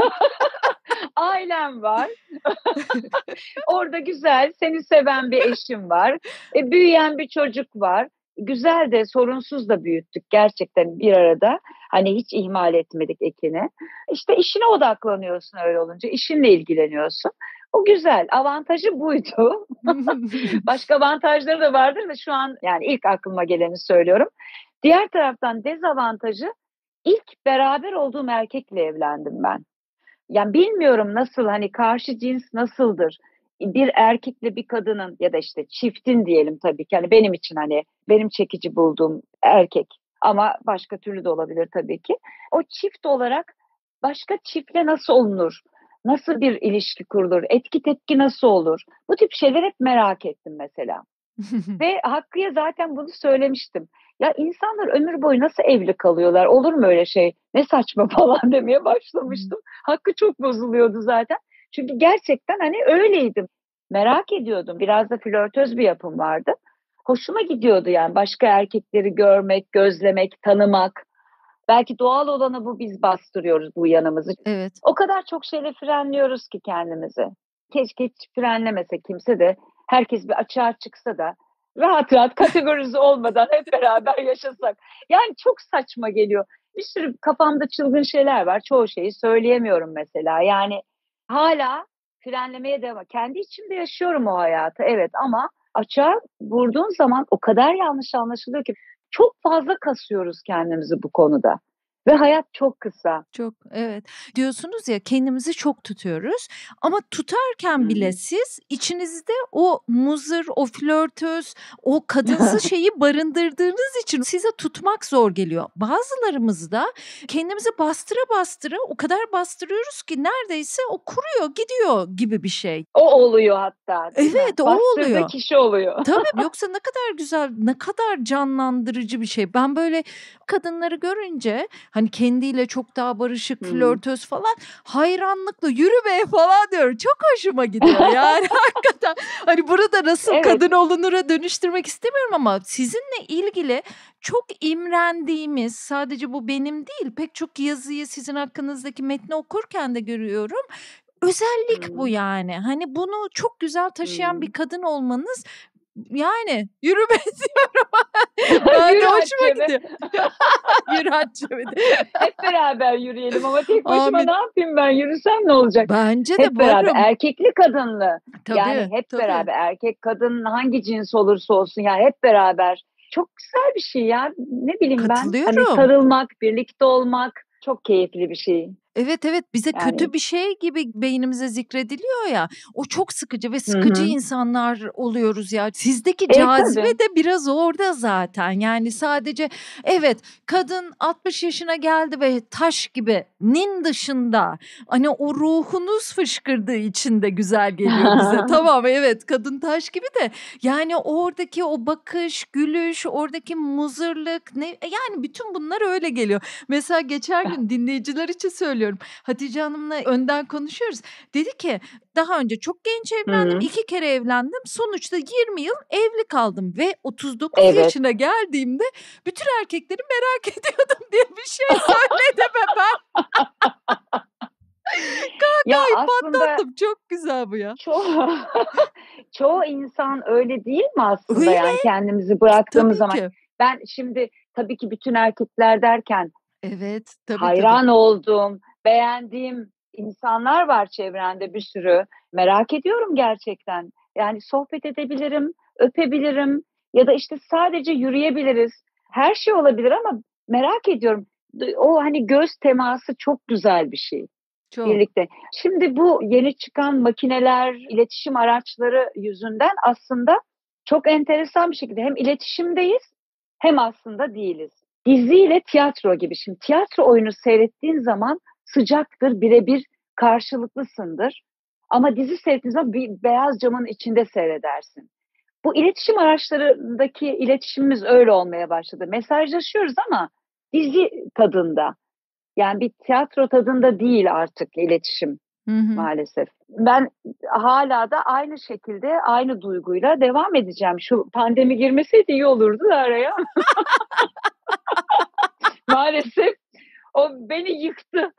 Speaker 2: ailem var. Orada güzel, seni seven bir eşim var. Büyüyen bir çocuk var. Güzel de sorunsuz da büyüttük gerçekten bir arada. Hani hiç ihmal etmedik Ekin'i. İşte işine odaklanıyorsun öyle olunca. İşinle ilgileniyorsun. O güzel. Avantajı buydu. Başka avantajları da vardır da şu an yani ilk aklıma geleni söylüyorum. Diğer taraftan dezavantajı ilk beraber olduğum erkekle evlendim ben. Yani bilmiyorum nasıl hani karşı cins nasıldır? Bir erkekle bir kadının ya da işte çiftin diyelim tabii ki hani benim için hani benim çekici bulduğum erkek ama başka türlü de olabilir tabii ki. O çift olarak başka çiftle nasıl olunur? Nasıl bir ilişki kurulur? Etki tepki nasıl olur? Bu tip şeyler hep merak ettim mesela. Ve Hakkı'ya zaten bunu söylemiştim. Ya insanlar ömür boyu nasıl evli kalıyorlar? Olur mu öyle şey? Ne saçma falan demeye başlamıştım. Hakkı çok bozuluyordu zaten. Çünkü gerçekten hani öyleydim. Merak ediyordum. Biraz da flörtöz bir yapım vardı. Hoşuma gidiyordu yani başka erkekleri görmek, gözlemek, tanımak. Belki doğal olanı bu biz bastırıyoruz bu yanımızı.
Speaker 1: Evet.
Speaker 2: O kadar çok şeyle frenliyoruz ki kendimizi. Keşke hiç frenlemese kimse de herkes bir açığa çıksa da rahat rahat kategorize olmadan hep beraber yaşasak. Yani çok saçma geliyor. Bir sürü kafamda çılgın şeyler var. Çoğu şeyi söyleyemiyorum mesela. Yani hala frenlemeye devam. Kendi içimde yaşıyorum o hayatı evet ama açığa vurduğun zaman o kadar yanlış anlaşılıyor ki çok fazla kasıyoruz kendimizi bu konuda. Ve hayat çok kısa.
Speaker 1: Çok, evet. Diyorsunuz ya kendimizi çok tutuyoruz ama
Speaker 2: Hı
Speaker 1: tutarken bile
Speaker 2: hı.
Speaker 1: siz içinizde o muzır, o flörtöz, o kadınsı şeyi barındırdığınız için size tutmak zor geliyor. Bazılarımız da kendimizi bastıra bastıra o kadar bastırıyoruz ki neredeyse o kuruyor, gidiyor gibi bir şey.
Speaker 2: O oluyor hatta, değil mi?
Speaker 1: Evet, o
Speaker 2: Bastırdığı
Speaker 1: oluyor.
Speaker 2: kişi oluyor.
Speaker 1: Tabii, yoksa ne kadar güzel, ne kadar canlandırıcı bir şey. Ben böyle kadınları görünce, hani, kendiyle çok daha barışık,
Speaker 2: Hımm.
Speaker 1: flörtöz falan hayranlıkla "Yürü be!" falan diyorum. Çok hoşuma gidiyor yani hakikaten. Hani, bunu da nasıl
Speaker 2: Evet.
Speaker 1: kadın olunur'a dönüştürmek istemiyorum ama sizinle ilgili çok imrendiğimiz, sadece bu benim değil, pek çok yazıyı sizin hakkınızdaki metni okurken de görüyorum. Özellik bu
Speaker 2: Hımm.
Speaker 1: yani. Hani, bunu çok güzel taşıyan bir
Speaker 2: Hımm.
Speaker 1: kadın olmanız yani yürüme diyorum. Ben de
Speaker 2: Yürü
Speaker 1: hoşuma
Speaker 2: Hatice
Speaker 1: gidiyor. Yürü Hatice'm de.
Speaker 2: Hep beraber yürüyelim ama tek başıma ne
Speaker 1: Amin.
Speaker 2: yapayım ben? Yürüsem ne olacak?
Speaker 1: Bence de
Speaker 2: Hep beraber
Speaker 1: varım.
Speaker 2: erkekli kadınlı. Yani
Speaker 1: Tabii,
Speaker 2: hep
Speaker 1: tabii.
Speaker 2: beraber erkek kadın hangi cins olursa olsun yani hep beraber. Çok güzel bir şey ya. Ne bileyim ben. Hani
Speaker 1: Katılıyorum.
Speaker 2: sarılmak, birlikte olmak çok keyifli bir şey.
Speaker 1: Evet, evet, bize
Speaker 2: Yani
Speaker 1: kötü bir şey gibi beynimize zikrediliyor ya, o çok sıkıcı ve
Speaker 2: hı
Speaker 1: sıkıcı
Speaker 2: hı.
Speaker 1: insanlar oluyoruz ya. Sizdeki cazibe
Speaker 2: Tabii.
Speaker 1: de biraz orada zaten. Yani sadece evet, kadın 60 yaşına geldi ve taş gibinin dışında hani o ruhunuz fışkırdığı için de güzel geliyor bize. Tamam, evet, kadın taş gibi de yani oradaki o bakış, gülüş, oradaki muzırlık yani bütün bunlar öyle geliyor. Mesela geçen gün dinleyiciler için söylüyorum. Hatice Hanım'la önden konuşuyoruz. Dedi ki daha önce çok genç
Speaker 2: Hı
Speaker 1: evlendim.
Speaker 2: hı.
Speaker 1: 2 kere evlendim. Sonuçta 20 yıl evli kaldım ve 39
Speaker 2: Evet.
Speaker 1: yaşına geldiğimde bütün erkekleri merak ediyordum diye bir şey söyledi ve ben
Speaker 2: Ya
Speaker 1: kahkahayı
Speaker 2: aslında
Speaker 1: patlattım. Çok güzel bu ya.
Speaker 2: çoğu çoğu insan öyle değil mi aslında,
Speaker 1: Öyle.
Speaker 2: yani kendimizi bıraktığımız
Speaker 1: Tabii
Speaker 2: zaman?
Speaker 1: ki.
Speaker 2: Ben şimdi tabii ki bütün erkekler derken
Speaker 1: Evet. Tabii, tabii.
Speaker 2: hayran olduğum, beğendiğim insanlar var çevrende bir sürü. Merak ediyorum gerçekten. Yani sohbet edebilirim, öpebilirim ya da işte sadece yürüyebiliriz. Her şey olabilir ama merak ediyorum. O hani göz teması çok güzel bir şey
Speaker 1: Çok.
Speaker 2: birlikte. Şimdi bu yeni çıkan makineler, iletişim araçları yüzünden aslında çok enteresan bir şekilde hem iletişimdeyiz hem aslında değiliz. Diziyle tiyatro gibi. Şimdi tiyatro oyunu seyrettiğin zaman sıcaktır, birebir karşılıklısındır. Ama dizi seyrettiğin zaman bir beyaz camın içinde seyredersin. Bu iletişim araçlarındaki iletişimimiz öyle olmaya başladı. Mesajlaşıyoruz ama dizi tadında. Yani bir tiyatro tadında değil artık iletişim
Speaker 1: Hı hı.
Speaker 2: maalesef. Ben hala da aynı şekilde, aynı duyguyla devam edeceğim. Şu pandemi girmeseydi iyi olurdu da araya. Maalesef o beni yıktı.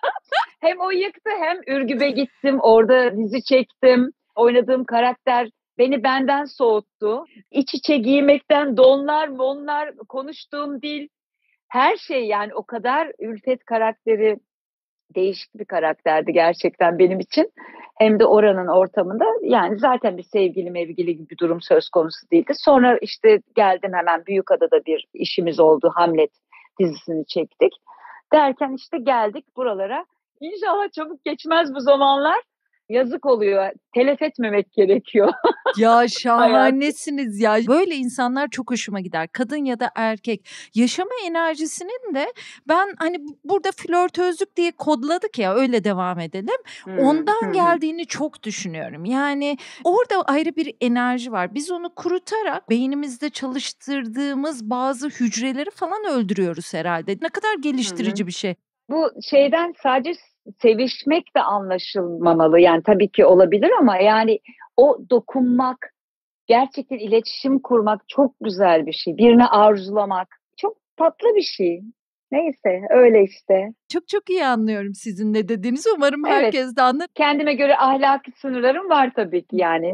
Speaker 2: Hem o yıktı hem Ürgüp'e gittim. Orada dizi çektim. Oynadığım karakter beni benden soğuttu. İç içe giymekten donlar, monlar, konuştuğum dil, her şey, yani o kadar Ülfet karakteri değişik bir karakterdi gerçekten benim için. Hem de oranın ortamında, yani zaten bir sevgili mevgili gibi bir durum söz konusu değildi. Sonra işte geldim, hemen Büyükada'da bir işimiz oldu. Hamlet dizisini çektik. Derken işte geldik buralara. İnşallah çabuk geçmez bu zamanlar. Yazık oluyor. Telef etmemek gerekiyor
Speaker 1: Ya
Speaker 2: hayat.
Speaker 1: şahanesiniz ya. Böyle insanlar çok hoşuma gider. Kadın ya da erkek. Yaşama enerjisinin de ben hani burada flörtözlük diye kodladık ya öyle devam edelim.
Speaker 2: Hı
Speaker 1: Ondan
Speaker 2: hı.
Speaker 1: geldiğini çok düşünüyorum. Yani orada ayrı bir enerji var. Biz onu kurutarak beynimizde çalıştırdığımız bazı hücreleri falan öldürüyoruz herhalde. Ne kadar
Speaker 2: Hı hı.
Speaker 1: geliştirici bir şey.
Speaker 2: Bu şeyden sadece sevişmek de anlaşılmamalı. Yani tabii ki olabilir ama yani o dokunmak, gerçekten iletişim kurmak çok güzel bir şey. Birini arzulamak çok tatlı bir şey. Neyse, öyle işte.
Speaker 1: Çok çok iyi anlıyorum sizin ne dediğinizi. Umarım
Speaker 2: Evet,
Speaker 1: herkes de anlar.
Speaker 2: kendime göre ahlaki sınırlarım var tabii ki yani.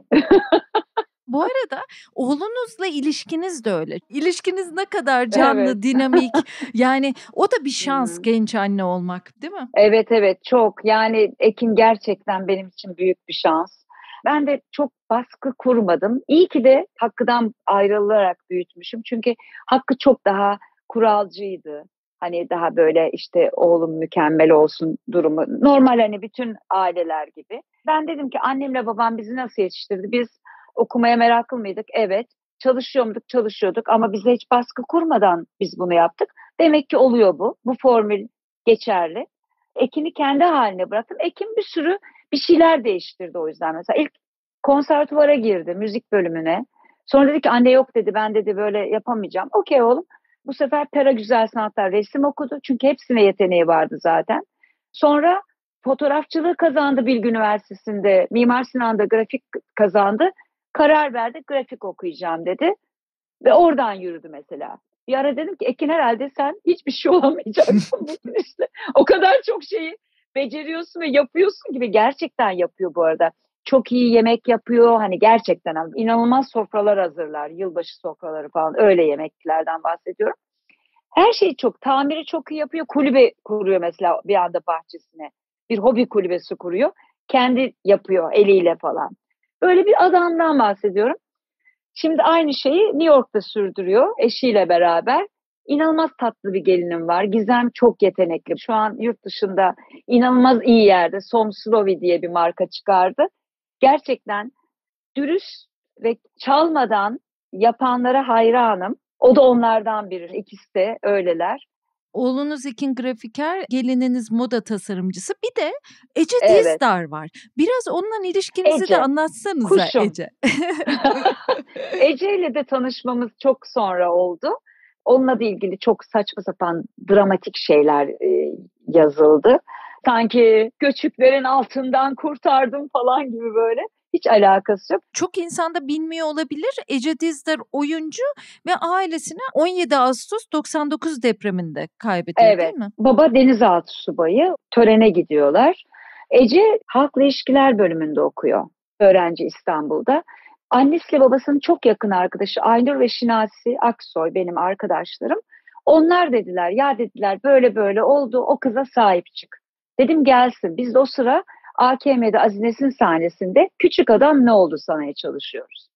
Speaker 1: Bu arada oğlunuzla ilişkiniz de öyle. İlişkiniz ne kadar
Speaker 2: Evet.
Speaker 1: canlı, dinamik. Yani o da bir
Speaker 2: Hı
Speaker 1: şans
Speaker 2: hı.
Speaker 1: genç anne olmak, değil mi?
Speaker 2: Evet, evet, çok. Yani Ekin gerçekten benim için büyük bir şans. Ben de çok baskı kurmadım. İyi ki de Hakkı'dan ayrılarak büyütmüşüm. Çünkü Hakkı çok daha kuralcıydı. Hani daha böyle işte oğlum mükemmel olsun durumu. Normal, hani bütün aileler gibi. Ben dedim ki annemle babam bizi nasıl yetiştirdi? Biz okumaya meraklı mıydık? Evet. Çalışıyor muyduk? Çalışıyorduk. Ama bize hiç baskı kurmadan biz bunu yaptık. Demek ki oluyor bu. Bu formül geçerli. Ekin'i kendi haline bıraktım. Ekin bir sürü bir şeyler değiştirdi o yüzden. Mesela ilk konservatuvara girdi, müzik bölümüne. Sonra dedi ki anne yok dedi, ben dedi böyle yapamayacağım. Okey oğlum. Bu sefer Pera Güzel Sanatlar resim okudu. Çünkü hepsine yeteneği vardı zaten. Sonra fotoğrafçılığı kazandı Bilgi Üniversitesi'nde. Mimar Sinan'da grafik kazandı. Karar verdi, grafik okuyacağım dedi. Ve oradan yürüdü mesela. Bir ara dedim ki Ekin, herhalde sen hiçbir şey olamayacaksın bugün işte. O kadar çok şeyi beceriyorsun ve yapıyorsun gibi, gerçekten yapıyor bu arada. Çok iyi yemek yapıyor, hani gerçekten inanılmaz sofralar hazırlar. Yılbaşı sofraları falan, öyle yemeklerden bahsediyorum. Her şeyi çok, tamiri çok iyi yapıyor. Kulübe kuruyor mesela bir anda bahçesine. Bir hobi kulübesi kuruyor. Kendi yapıyor eliyle falan. Böyle bir adamdan bahsediyorum. Şimdi aynı şeyi New York'ta sürdürüyor eşiyle beraber. İnanılmaz tatlı bir gelinim var. Gizem çok yetenekli. Şu an yurt dışında inanılmaz iyi yerde. Somslovi diye bir marka çıkardı. Gerçekten dürüst ve çalmadan yapanlara hayranım. O da onlardan biri. İkisi de öyleler.
Speaker 1: Oğlunuz Ekin grafiker, gelininiz moda tasarımcısı. Bir de Ece
Speaker 2: Evet.
Speaker 1: Dizdar var. Biraz onunla ilişkinizi de
Speaker 2: Ece,
Speaker 1: anlatsanıza
Speaker 2: kuşum.
Speaker 1: Ece.
Speaker 2: Ece ile de tanışmamız çok sonra oldu. Onunla da ilgili çok saçma sapan dramatik şeyler yazıldı. Sanki göçüklerin altından kurtardım falan gibi böyle. Hiç alakası yok.
Speaker 1: Çok insan da bilmiyor olabilir. Ece Dizdar oyuncu ve ailesini 17 Ağustos 99 depreminde kaybediyor değil
Speaker 2: Evet.
Speaker 1: mi?
Speaker 2: Baba denizaltı subayı. Törene gidiyorlar. Ece Halkla İlişkiler bölümünde okuyor. Öğrenci İstanbul'da. Annesiyle babasının çok yakın arkadaşı Aynur ve Şinasi Aksoy benim arkadaşlarım. Onlar dediler ya dediler böyle böyle oldu, o kıza sahip çık. Dedim gelsin. Biz de o sıra AKM'de Aziz Nesin sahnesinde Küçük Adam Ne Oldu Sana'ya çalışıyoruz.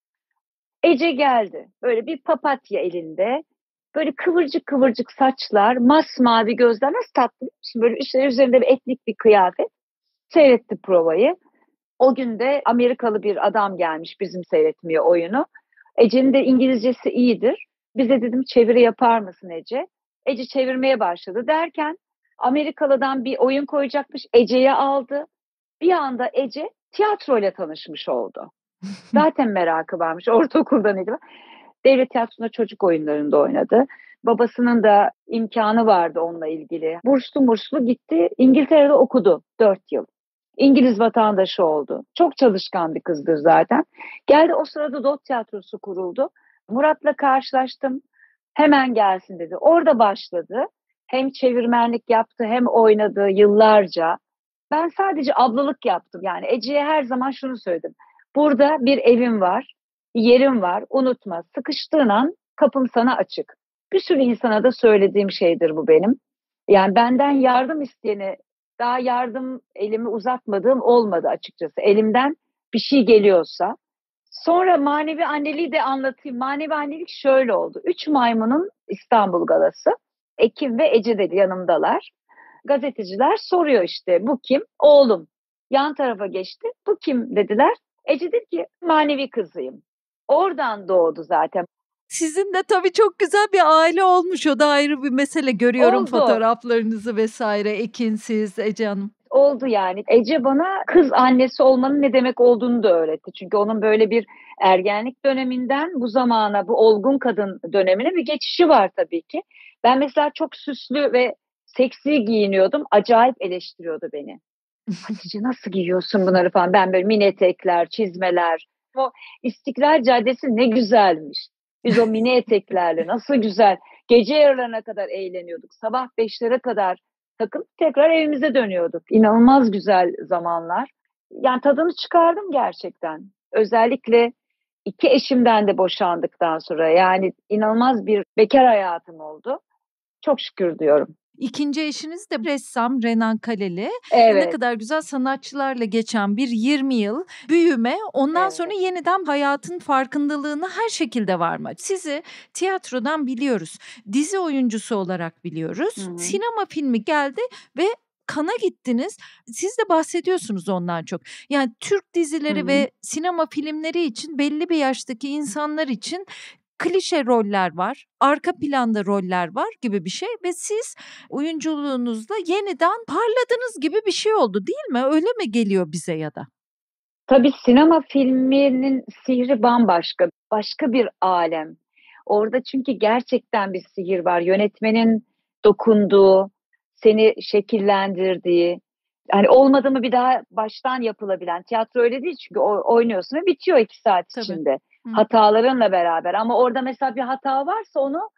Speaker 2: Ece geldi. Böyle bir papatya elinde. Böyle kıvırcık kıvırcık saçlar, masmavi gözler. Nasıl tatlı biliyor musun? Böyle işte üzerinde bir etnik bir kıyafet. Seyretti provayı. O gün de Amerikalı bir adam gelmiş bizim seyretmeye oyunu. Ece'nin de İngilizcesi iyidir. Bize dedim çeviri yapar mısın Ece? Ece çevirmeye başladı derken Amerikalı'dan bir oyun koyacakmış. Ece'ye aldı. Bir anda Ece tiyatroyla tanışmış oldu. Zaten merakı varmış ortaokuldan itibaren. Devlet tiyatrosunda çocuk oyunlarında oynadı. Babasının da imkanı vardı onunla ilgili. Burslu gitti. İngiltere'de okudu 4 yıl. İngiliz vatandaşı oldu. Çok çalışkan bir kızdır zaten. Geldi o sırada Dot Tiyatrosu kuruldu. Murat'la karşılaştım. Hemen gelsin dedi. Orada başladı. Hem çevirmenlik yaptı hem oynadı yıllarca. Ben sadece ablalık yaptım. Yani Ece'ye her zaman şunu söyledim. Burada bir evim var, yerim var. Unutma, sıkıştığın an kapım sana açık. Bir sürü insana da söylediğim şeydir bu benim. Yani benden yardım isteyene daha yardım elimi uzatmadığım olmadı açıkçası. Elimden bir şey geliyorsa. Sonra manevi anneliği de anlatayım. Manevi annelik şöyle oldu. 3 Maymun'un İstanbul Galası. Ekim ve Ece de yanımdalar. Gazeteciler soruyor işte bu kim? Oğlum. Yan tarafa geçti. Bu kim dediler. Ece dedi ki manevi kızıyım. Oradan doğdu zaten.
Speaker 1: Sizin de tabii çok güzel bir aile olmuş. O da ayrı bir mesele. Görüyorum
Speaker 2: Oldu.
Speaker 1: fotoğraflarınızı vesaire. Ekin, siz, Ece Hanım.
Speaker 2: Oldu yani. Ece bana kız annesi olmanın ne demek olduğunu da öğretti. Çünkü onun böyle bir ergenlik döneminden bu zamana, bu olgun kadın dönemine bir geçişi var tabii ki. Ben mesela çok süslü ve seksi giyiniyordum. Acayip eleştiriyordu beni. Hatice nasıl giyiyorsun bunları falan. Ben böyle mini etekler, çizmeler. O İstiklal Caddesi ne güzelmiş. Biz o mini eteklerle nasıl güzel. Gece yarılarına kadar eğleniyorduk. Sabah 5'lere kadar takıp tekrar evimize dönüyorduk. İnanılmaz güzel zamanlar. Yani tadını çıkardım gerçekten. Özellikle 2 eşimden de boşandıktan sonra. Yani inanılmaz bir bekar hayatım oldu. Çok şükür diyorum.
Speaker 1: İkinci eşiniz de ressam Renan Kaleli. Ne
Speaker 2: Evet,
Speaker 1: kadar güzel sanatçılarla geçen bir 20 yıl büyüme. Ondan sonra
Speaker 2: evet.
Speaker 1: yeniden hayatın farkındalığına her şekilde varma. Sizi tiyatrodan biliyoruz. Dizi oyuncusu olarak
Speaker 2: Hı
Speaker 1: biliyoruz.
Speaker 2: hı.
Speaker 1: Sinema filmi geldi ve kana gittiniz. Siz de bahsediyorsunuz ondan çok. Yani Türk
Speaker 2: Hı
Speaker 1: dizileri
Speaker 2: hı.
Speaker 1: ve sinema filmleri için belli bir yaştaki insanlar için klişe roller var, arka planda roller var gibi bir şey ve siz oyunculuğunuzla yeniden parladınız gibi bir şey oldu değil mi? Öyle mi geliyor bize ya da?
Speaker 2: Tabii sinema filminin sihri bambaşka, başka bir alem. Orada çünkü gerçekten bir sihir var. Yönetmenin dokunduğu, seni şekillendirdiği, hani olmadı mı bir daha baştan yapılabilen. Tiyatro öyle değil çünkü oynuyorsun ve bitiyor 2 saat
Speaker 1: Tabii.
Speaker 2: içinde.
Speaker 1: Hı.
Speaker 2: Hatalarınla beraber. Ama orada mesela bir hata varsa onu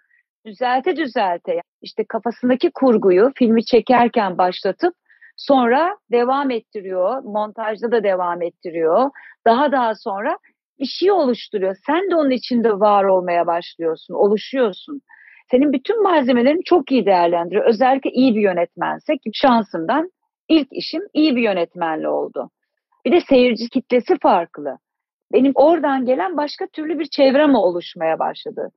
Speaker 2: düzelte. İşte kafasındaki kurguyu filmi çekerken başlatıp sonra devam ettiriyor. Montajda da devam ettiriyor. Daha sonra bir şey oluşturuyor. Sen de onun içinde var olmaya başlıyorsun, oluşuyorsun. Senin bütün malzemelerini çok iyi değerlendiriyor. Özellikle iyi bir yönetmense ki şansımdan ilk işim iyi bir yönetmenle oldu. Bir de seyirci kitlesi farklı. Benim oradan gelen başka türlü bir çevrem oluşmaya başladı.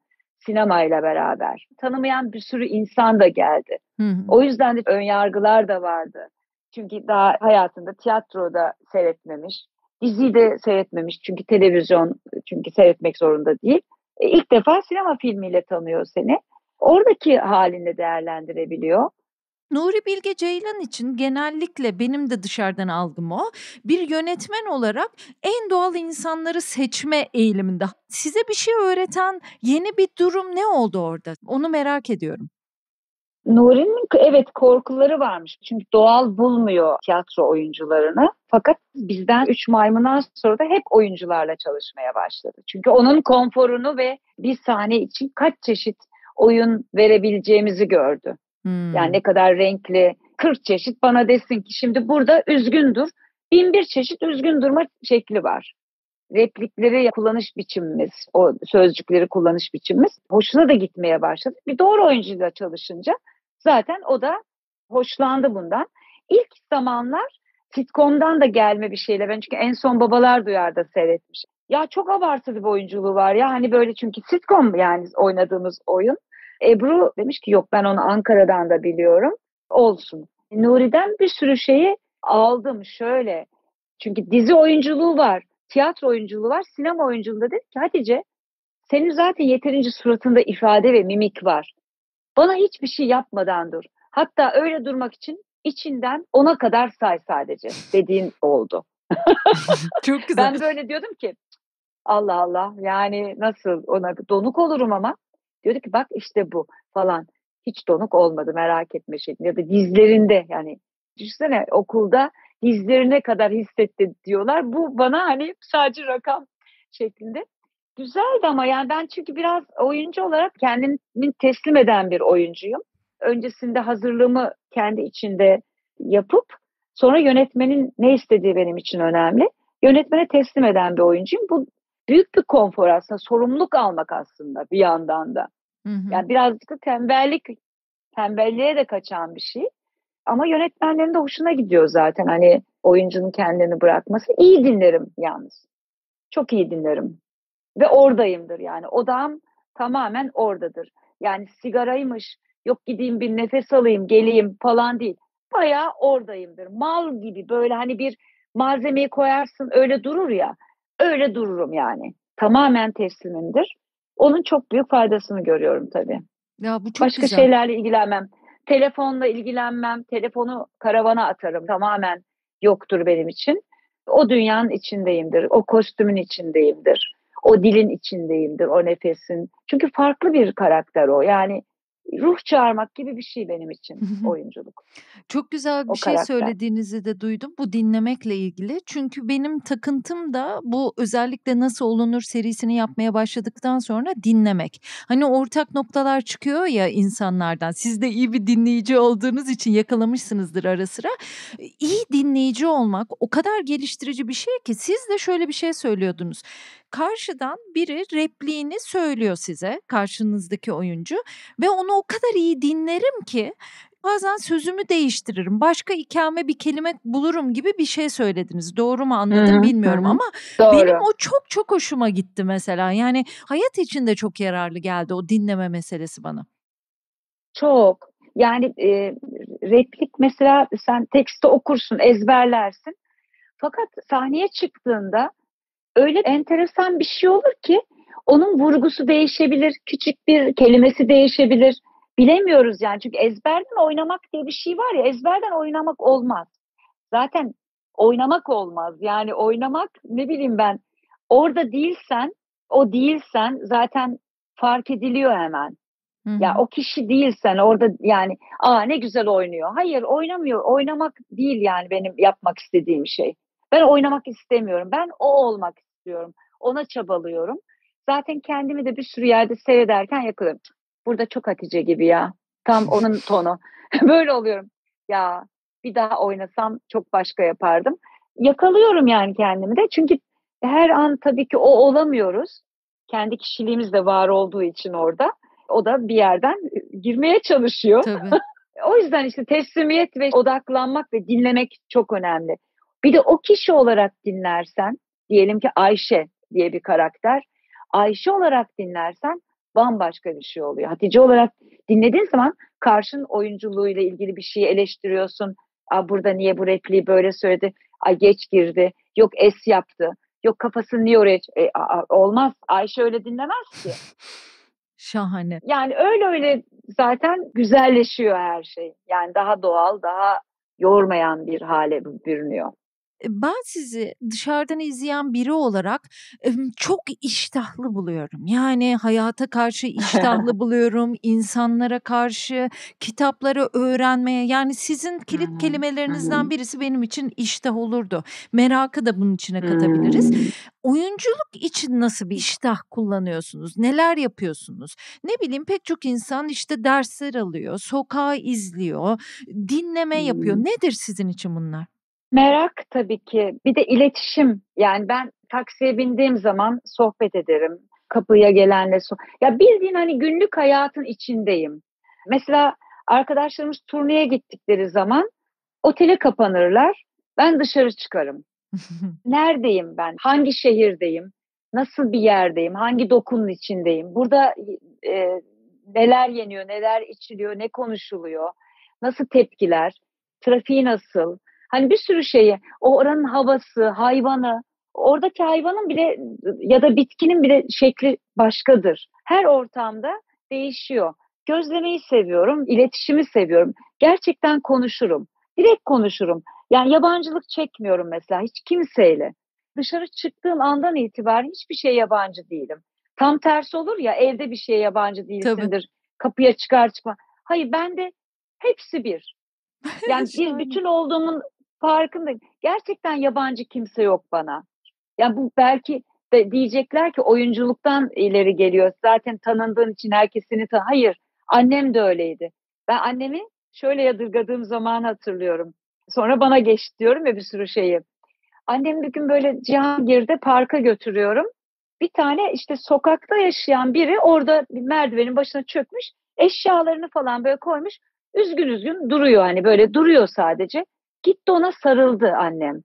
Speaker 2: sinemayla beraber. Tanımayan bir sürü insan da geldi.
Speaker 1: Hı hı.
Speaker 2: O yüzden de ön yargılar da vardı. Çünkü daha hayatında tiyatroda seyretmemiş, diziyi de seyretmemiş çünkü televizyon çünkü seyretmek zorunda değil. İlk defa sinema filmiyle tanıyor seni. Oradaki halinle değerlendirebiliyor.
Speaker 1: Nuri Bilge Ceylan için genellikle benim de dışarıdan algım o. Bir yönetmen olarak en doğal insanları seçme eğiliminde. Size bir şey öğreten yeni bir durum ne oldu orada? Onu merak ediyorum.
Speaker 2: Nuri'nin evet korkuları varmış. Çünkü doğal bulmuyor tiyatro oyuncularını. Fakat bizden 3 maymundan sonra da hep oyuncularla çalışmaya başladı. Çünkü onun konforunu ve bir sahne için kaç çeşit oyun verebileceğimizi gördü. Yani ne kadar renkli, 40 çeşit bana desin ki şimdi burada üzgün dur. 1001 çeşit üzgün durma şekli var. Replikleri kullanış biçimimiz, o sözcükleri kullanış biçimimiz hoşuna da gitmeye başladı. Bir doğru oyuncuyla çalışınca zaten o da hoşlandı bundan. İlk zamanlar sitcom'dan da gelme bir şeyle ben çünkü en son Babalar Duyar'da seyretmiş. Ya çok abartılı bir oyunculuğu var ya hani böyle çünkü sitcom yani oynadığımız oyun. Ebru demiş ki yok ben onu Ankara'dan da biliyorum. Olsun. Nuri'den bir sürü şeyi aldım şöyle. Çünkü dizi oyunculuğu var, tiyatro oyunculuğu var, sinema oyunculuğu da dedi ki Hatice senin zaten yeterince suratında ifade ve mimik var. Bana hiçbir şey yapmadan dur. Hatta öyle durmak için içinden 10'a kadar say sadece dediğin oldu.
Speaker 1: Çok güzel.
Speaker 2: Ben böyle diyordum ki Allah Allah yani nasıl ona donuk olurum ama diyordu ki bak işte bu falan. Hiç donuk olmadı merak etme şeklinde ya da dizlerinde yani düşünsene okulda dizlerine kadar hissetti diyorlar. Bu bana hani sadece rakam şeklinde. Güzeldi ama yani ben çünkü biraz oyuncu olarak kendimi teslim eden bir oyuncuyum. Öncesinde hazırlığımı kendi içinde yapıp sonra yönetmenin ne istediği benim için önemli. Yönetmene teslim eden bir oyuncuyum. Bu büyük bir konfor aslında, sorumluluk almak aslında bir yandan da.
Speaker 1: Hı hı.
Speaker 2: Yani birazcık da tembelliğe de kaçan bir şey. Ama yönetmenlerin de hoşuna gidiyor zaten hani oyuncunun kendini bırakması. İyi dinlerim yalnız. Çok iyi dinlerim. Ve oradayımdır yani. Odağım tamamen oradadır. Yani sigaraymış, yok gideyim bir nefes alayım, geleyim falan değil. Bayağı oradayımdır. Mal gibi böyle hani bir malzemeyi koyarsın öyle durur ya. Öyle dururum yani. Tamamen teslimimdir. Onun çok büyük faydasını görüyorum tabii.
Speaker 1: Ya bu çok
Speaker 2: Başka
Speaker 1: güzel.
Speaker 2: şeylerle ilgilenmem. Telefonla ilgilenmem. Telefonu karavana atarım. Tamamen yoktur benim için. O dünyanın içindeyimdir. O kostümün içindeyimdir. O dilin içindeyimdir. O nefesin. Çünkü farklı bir karakter o. Yani ruh çağırmak gibi bir şey benim için oyunculuk.
Speaker 1: Çok güzel bir
Speaker 2: O
Speaker 1: şey
Speaker 2: karakter.
Speaker 1: söylediğinizi de duydum bu dinlemekle ilgili. Çünkü benim takıntım da bu özellikle Nasıl Olunur serisini yapmaya başladıktan sonra dinlemek. Hani ortak noktalar çıkıyor ya insanlardan. Siz de iyi bir dinleyici olduğunuz için yakalamışsınızdır ara sıra. İyi dinleyici olmak o kadar geliştirici bir şey ki siz de şöyle bir şey söylüyordunuz. Karşıdan biri repliğini söylüyor size, karşınızdaki oyuncu ve onu o kadar iyi dinlerim ki bazen sözümü değiştiririm. Başka ikame bir kelime bulurum gibi bir şey söylediniz. Doğru mu
Speaker 2: Hı
Speaker 1: anladım
Speaker 2: hı, hı
Speaker 1: bilmiyorum
Speaker 2: hı.
Speaker 1: ama benim
Speaker 2: Doğru.
Speaker 1: o çok çok hoşuma gitti mesela. Yani hayat için de çok yararlı geldi o dinleme meselesi bana.
Speaker 2: Çok. Yani replik mesela sen teksti okursun, ezberlersin. Fakat sahneye çıktığında öyle enteresan bir şey olur ki onun vurgusu değişebilir, küçük bir kelimesi değişebilir. Bilemiyoruz yani çünkü ezberden oynamak diye bir şey var ya ezberden oynamak olmaz. Zaten oynamak olmaz. Yani oynamak ne bileyim ben orada değilsen o değilsen zaten fark ediliyor hemen.
Speaker 1: Hı
Speaker 2: Ya
Speaker 1: hı.
Speaker 2: o kişi değilsen orada yani ne güzel oynuyor. Hayır oynamıyor. Oynamak değil yani benim yapmak istediğim şey. Ben oynamak istemiyorum. Ben o olmak istiyorum. Ona çabalıyorum. Zaten kendimi de bir sürü yerde seyrederken yakalıyorum. Burada çok Hatice gibi ya. Tam onun tonu. Böyle oluyorum. Ya bir daha oynasam çok başka yapardım. Yakalıyorum yani kendimi de. Çünkü her an tabii ki o olamıyoruz. Kendi kişiliğimiz de var olduğu için orada. O da bir yerden girmeye çalışıyor.
Speaker 1: Tabii.
Speaker 2: O yüzden işte teslimiyet ve odaklanmak ve dinlemek çok önemli. Bir de o kişi olarak dinlersen, diyelim ki Ayşe diye bir karakter. Ayşe olarak dinlersen bambaşka bir şey oluyor. Hatice olarak dinlediğin zaman karşın oyunculuğuyla ilgili bir şeyi eleştiriyorsun. Burada niye bu repliği böyle söyledi? Geç girdi. Yok es yaptı. Yok kafasını niye oraya... olmaz. Ayşe öyle dinlemez ki.
Speaker 1: Şahane.
Speaker 2: Yani öyle zaten güzelleşiyor her şey. Yani daha doğal, daha yormayan bir hale bürünüyor.
Speaker 1: Ben sizi dışarıdan izleyen biri olarak çok iştahlı buluyorum. Yani hayata karşı iştahlı buluyorum, insanlara karşı, kitapları öğrenmeye. Yani sizin kilit kelimelerinizden birisi benim için iştah olurdu. Merakı da bunun içine katabiliriz. Oyunculuk için nasıl bir iştah kullanıyorsunuz? Neler yapıyorsunuz? Ne bileyim pek çok insan işte dersler alıyor, sokağı izliyor, dinleme yapıyor. Nedir sizin için bunlar?
Speaker 2: Merak tabii ki. Bir de iletişim. Yani ben taksiye bindiğim zaman sohbet ederim. Kapıya gelenle ya bildiğin hani günlük hayatın içindeyim. Mesela arkadaşlarımız turneye gittikleri zaman otele kapanırlar. Ben dışarı çıkarım. Neredeyim ben? Hangi şehirdeyim? Nasıl bir yerdeyim? Hangi dokunun içindeyim? Burada neler yeniyor, neler içiliyor, ne konuşuluyor? Nasıl tepkiler? Trafiği nasıl? Hani bir sürü şeyi, o oranın havası, hayvanı, oradaki hayvanın bile ya da bitkinin bile şekli başkadır. Her ortamda değişiyor. Gözlemeyi seviyorum, iletişimi seviyorum. Gerçekten konuşurum, direkt konuşurum. Yani yabancılık çekmiyorum mesela hiç kimseyle. Dışarı çıktığım andan itibaren hiçbir şey yabancı değilim. Tam tersi olur ya evde bir şeye yabancı
Speaker 1: Tabii.
Speaker 2: değilsindir. Kapıya çıkar çıkma. Hayır bende hepsi bir. Yani bir
Speaker 1: Şahane.
Speaker 2: bütün olduğumun farkındayım. Gerçekten yabancı kimse yok bana. Yani bu belki de diyecekler ki oyunculuktan ileri geliyor. Zaten tanındığın için herkes seni Hayır. Annem de öyleydi. Ben annemi şöyle yadırgadığım zamanı hatırlıyorum. Sonra bana geç diyorum ya bir sürü şeyi. Annem bir gün böyle Cihangir'de parka götürüyorum. Bir tane işte sokakta yaşayan biri orada bir merdivenin başına çökmüş. Eşyalarını falan böyle koymuş. Üzgün üzgün duruyor hani böyle duruyor sadece. Gitti ona sarıldı annem.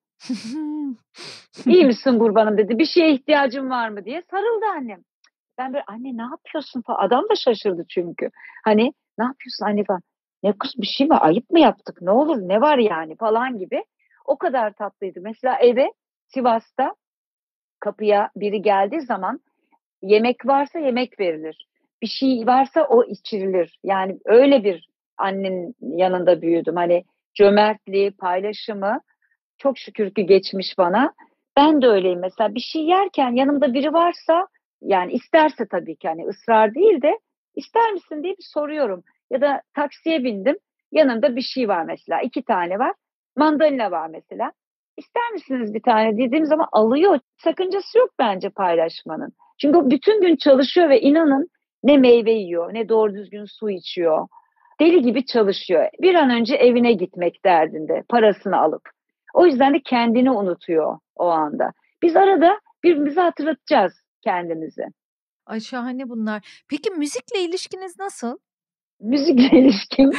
Speaker 2: İyi misin kurbanım dedi. Bir şeye ihtiyacın var mı diye sarıldı annem. Ben böyle anne ne yapıyorsun falan. Adam da şaşırdı çünkü. Hani ne yapıyorsun anne falan. Ne kız bir şey mi? Ayıp mı yaptık? Ne olur ne var yani falan gibi. O kadar tatlıydı. Mesela eve Sivas'ta kapıya biri geldiği zaman yemek varsa yemek verilir. Bir şey varsa o içirilir. Yani öyle bir annenin yanında büyüdüm. Hani cömertliği, paylaşımı çok şükür ki geçmiş bana. Ben de öyleyim mesela bir şey yerken yanımda biri varsa yani isterse tabii ki hani ısrar değil de ister misin diye bir soruyorum. Ya da taksiye bindim yanımda bir şey var mesela 2 tane var mandalina var mesela. İster misiniz bir tane dediğim zaman alıyor. Sakıncası yok bence paylaşmanın. Çünkü o bütün gün çalışıyor ve inanın ne meyve yiyor ne doğru düzgün su içiyor. Deli gibi çalışıyor. Bir an önce evine gitmek derdinde parasını alıp. O yüzden de kendini unutuyor o anda. Biz arada birbirimize hatırlatacağız kendimizi.
Speaker 1: Ay şahane bunlar. Peki müzikle ilişkiniz nasıl?
Speaker 2: Müzikle ilişkim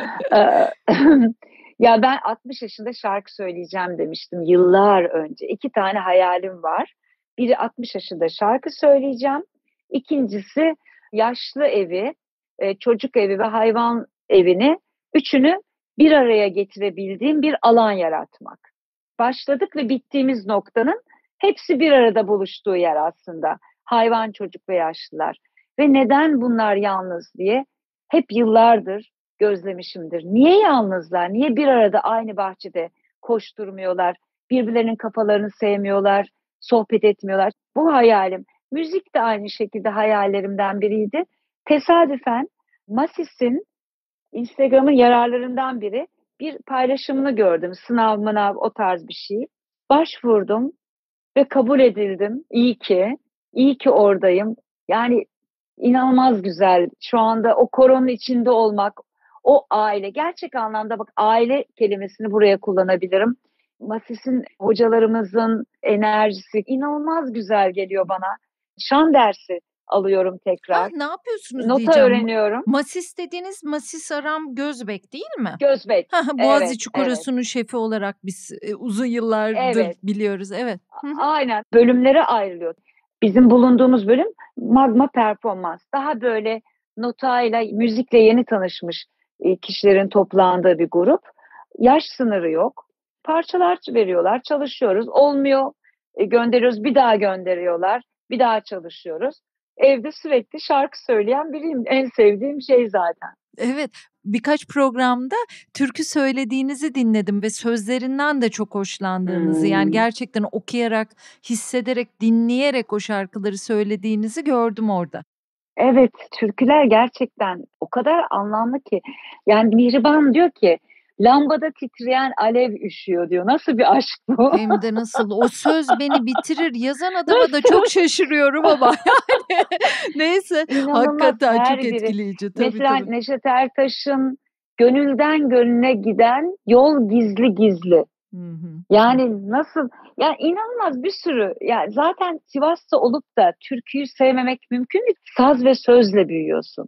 Speaker 2: ya ben 60 yaşında şarkı söyleyeceğim demiştim yıllar önce. 2 tane hayalim var. Biri 60 yaşında şarkı söyleyeceğim. İkincisi yaşlı evi, çocuk evi ve hayvan evini üçünü bir araya getirebildiğim bir alan yaratmak. Başladık ve bittiğimiz noktanın hepsi bir arada buluştuğu yer aslında. Hayvan, çocuk ve yaşlılar. Ve neden bunlar yalnız diye hep yıllardır gözlemişimdir. Niye yalnızlar? Niye bir arada aynı bahçede koşturmuyorlar? Birbirlerinin kafalarını sevmiyorlar, sohbet etmiyorlar. Bu hayalim. Müzik de aynı şekilde hayallerimden biriydi. Tesadüfen Masis'in Instagram'ın yararlarından biri bir paylaşımını gördüm. Sınav mınav o tarz bir şey. Başvurdum ve kabul edildim. İyi ki. İyi ki oradayım. Yani inanılmaz güzel. Şu anda o koronun içinde olmak, o aile, gerçek anlamda bak aile kelimesini buraya kullanabilirim. Masis'in hocalarımızın enerjisi inanılmaz güzel geliyor bana. Şan dersi alıyorum tekrar.
Speaker 1: Ne yapıyorsunuz
Speaker 2: Nota
Speaker 1: diyeceğim.
Speaker 2: öğreniyorum.
Speaker 1: Masis dediğiniz Masis Aram Gözbek değil mi?
Speaker 2: Gözbek. Evet,
Speaker 1: Boğaziçi
Speaker 2: evet,
Speaker 1: Korosu'nun şefi olarak biz uzun yıllardır
Speaker 2: evet.
Speaker 1: biliyoruz. Evet.
Speaker 2: Aynen. Bölümlere ayrılıyor. Bizim bulunduğumuz bölüm Magma Performans. Daha böyle notayla, müzikle yeni tanışmış kişilerin toplandığı bir grup. Yaş sınırı yok. Parçalar veriyorlar, çalışıyoruz. Olmuyor, gönderiyoruz, bir daha gönderiyorlar. Bir daha çalışıyoruz. Evde sürekli şarkı söyleyen biriyim. En sevdiğim şey zaten.
Speaker 1: Evet, birkaç programda türkü söylediğinizi dinledim ve sözlerinden de çok hoşlandığınızı, yani gerçekten okuyarak, hissederek, dinleyerek o şarkıları söylediğinizi gördüm orada.
Speaker 2: Evet, türküler gerçekten o kadar anlamlı ki. Yani Mihriban diyor ki, lambada titreyen alev üşüyor diyor. Nasıl bir aşk bu?
Speaker 1: Hem de nasıl, o söz beni bitirir. Yazan adama da çok
Speaker 2: Nasıl?
Speaker 1: şaşırıyorum ama yani neyse,
Speaker 2: İnanılmaz
Speaker 1: hakikaten
Speaker 2: her
Speaker 1: çok
Speaker 2: biri.
Speaker 1: etkileyici. Tabii
Speaker 2: Mesela
Speaker 1: tabii.
Speaker 2: Neşet Ertaş'ın gönülden gönüle giden yol gizli gizli.
Speaker 1: Hı hı.
Speaker 2: Yani nasıl? Yani inanılmaz bir sürü. Yani zaten Sivas'ta olup da türküyü sevmemek mümkün değil. Saz ve sözle büyüyorsun.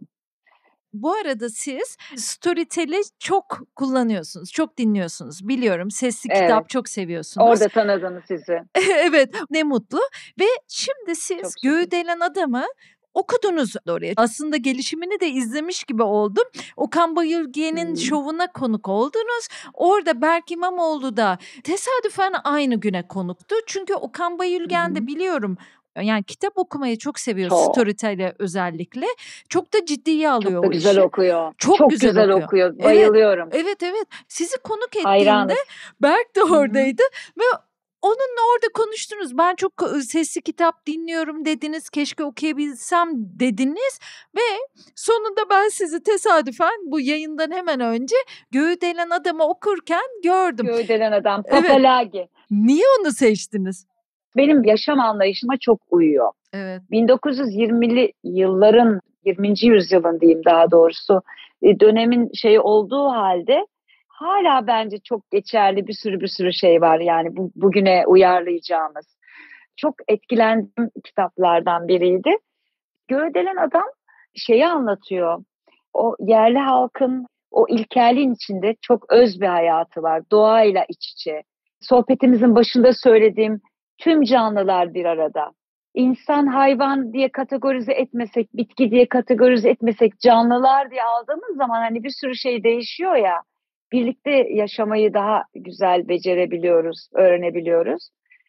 Speaker 1: Bu arada siz Storytel'i çok kullanıyorsunuz, çok dinliyorsunuz. Biliyorum, sesli
Speaker 2: Evet.
Speaker 1: kitap çok seviyorsunuz.
Speaker 2: Orada tanıdım sizi.
Speaker 1: Evet, ne mutlu ve şimdi siz
Speaker 2: Çok şükür.
Speaker 1: Göğü Delen Adam'ı okudunuz oraya. Aslında gelişimini de izlemiş gibi oldum. Okan Bayülgen'in şovuna konuk oldunuz. Orada Berk İmamoğlu da tesadüfen aynı güne konuktu. Çünkü Okan Bayülgen de biliyorum, yani kitap okumayı çok seviyor,
Speaker 2: Çok.
Speaker 1: Storytel'e özellikle. Çok da ciddiye alıyor
Speaker 2: Çok da
Speaker 1: o
Speaker 2: güzel
Speaker 1: işi.
Speaker 2: okuyor.
Speaker 1: Çok güzel okuyor.
Speaker 2: okuyor.
Speaker 1: Evet,
Speaker 2: Bayılıyorum.
Speaker 1: evet. Sizi konuk ettiğinde
Speaker 2: Hayranız.
Speaker 1: Berk de
Speaker 2: Hı hı.
Speaker 1: oradaydı ve onunla orada konuştunuz. Ben çok sesli kitap dinliyorum dediniz. Keşke okuyabilsem dediniz ve sonunda ben sizi tesadüfen bu yayından hemen önce Göğü Delen Adam'ı okurken gördüm.
Speaker 2: Göğü Delen Adam.
Speaker 1: Evet.
Speaker 2: Papalagi.
Speaker 1: Niye onu seçtiniz?
Speaker 2: Benim yaşam anlayışıma çok uyuyor.
Speaker 1: Evet.
Speaker 2: 1920'li yılların, 20. yüzyılın diyeyim daha doğrusu, dönemin şeyi olduğu halde hala bence çok geçerli bir sürü şey var yani bugüne uyarlayacağımız. Çok etkilendiğim kitaplardan biriydi. Göğdelen Adam şeyi anlatıyor. O yerli halkın o ilkelliğin içinde çok öz bir hayatı var. Doğayla iç içe. Sohbetimizin başında söylediğim tüm canlılar bir arada. İnsan, hayvan diye kategorize etmesek, bitki diye kategorize etmesek, canlılar diye aldığımız zaman hani bir sürü şey değişiyor ya. Birlikte yaşamayı daha güzel becerebiliyoruz, öğrenebiliyoruz.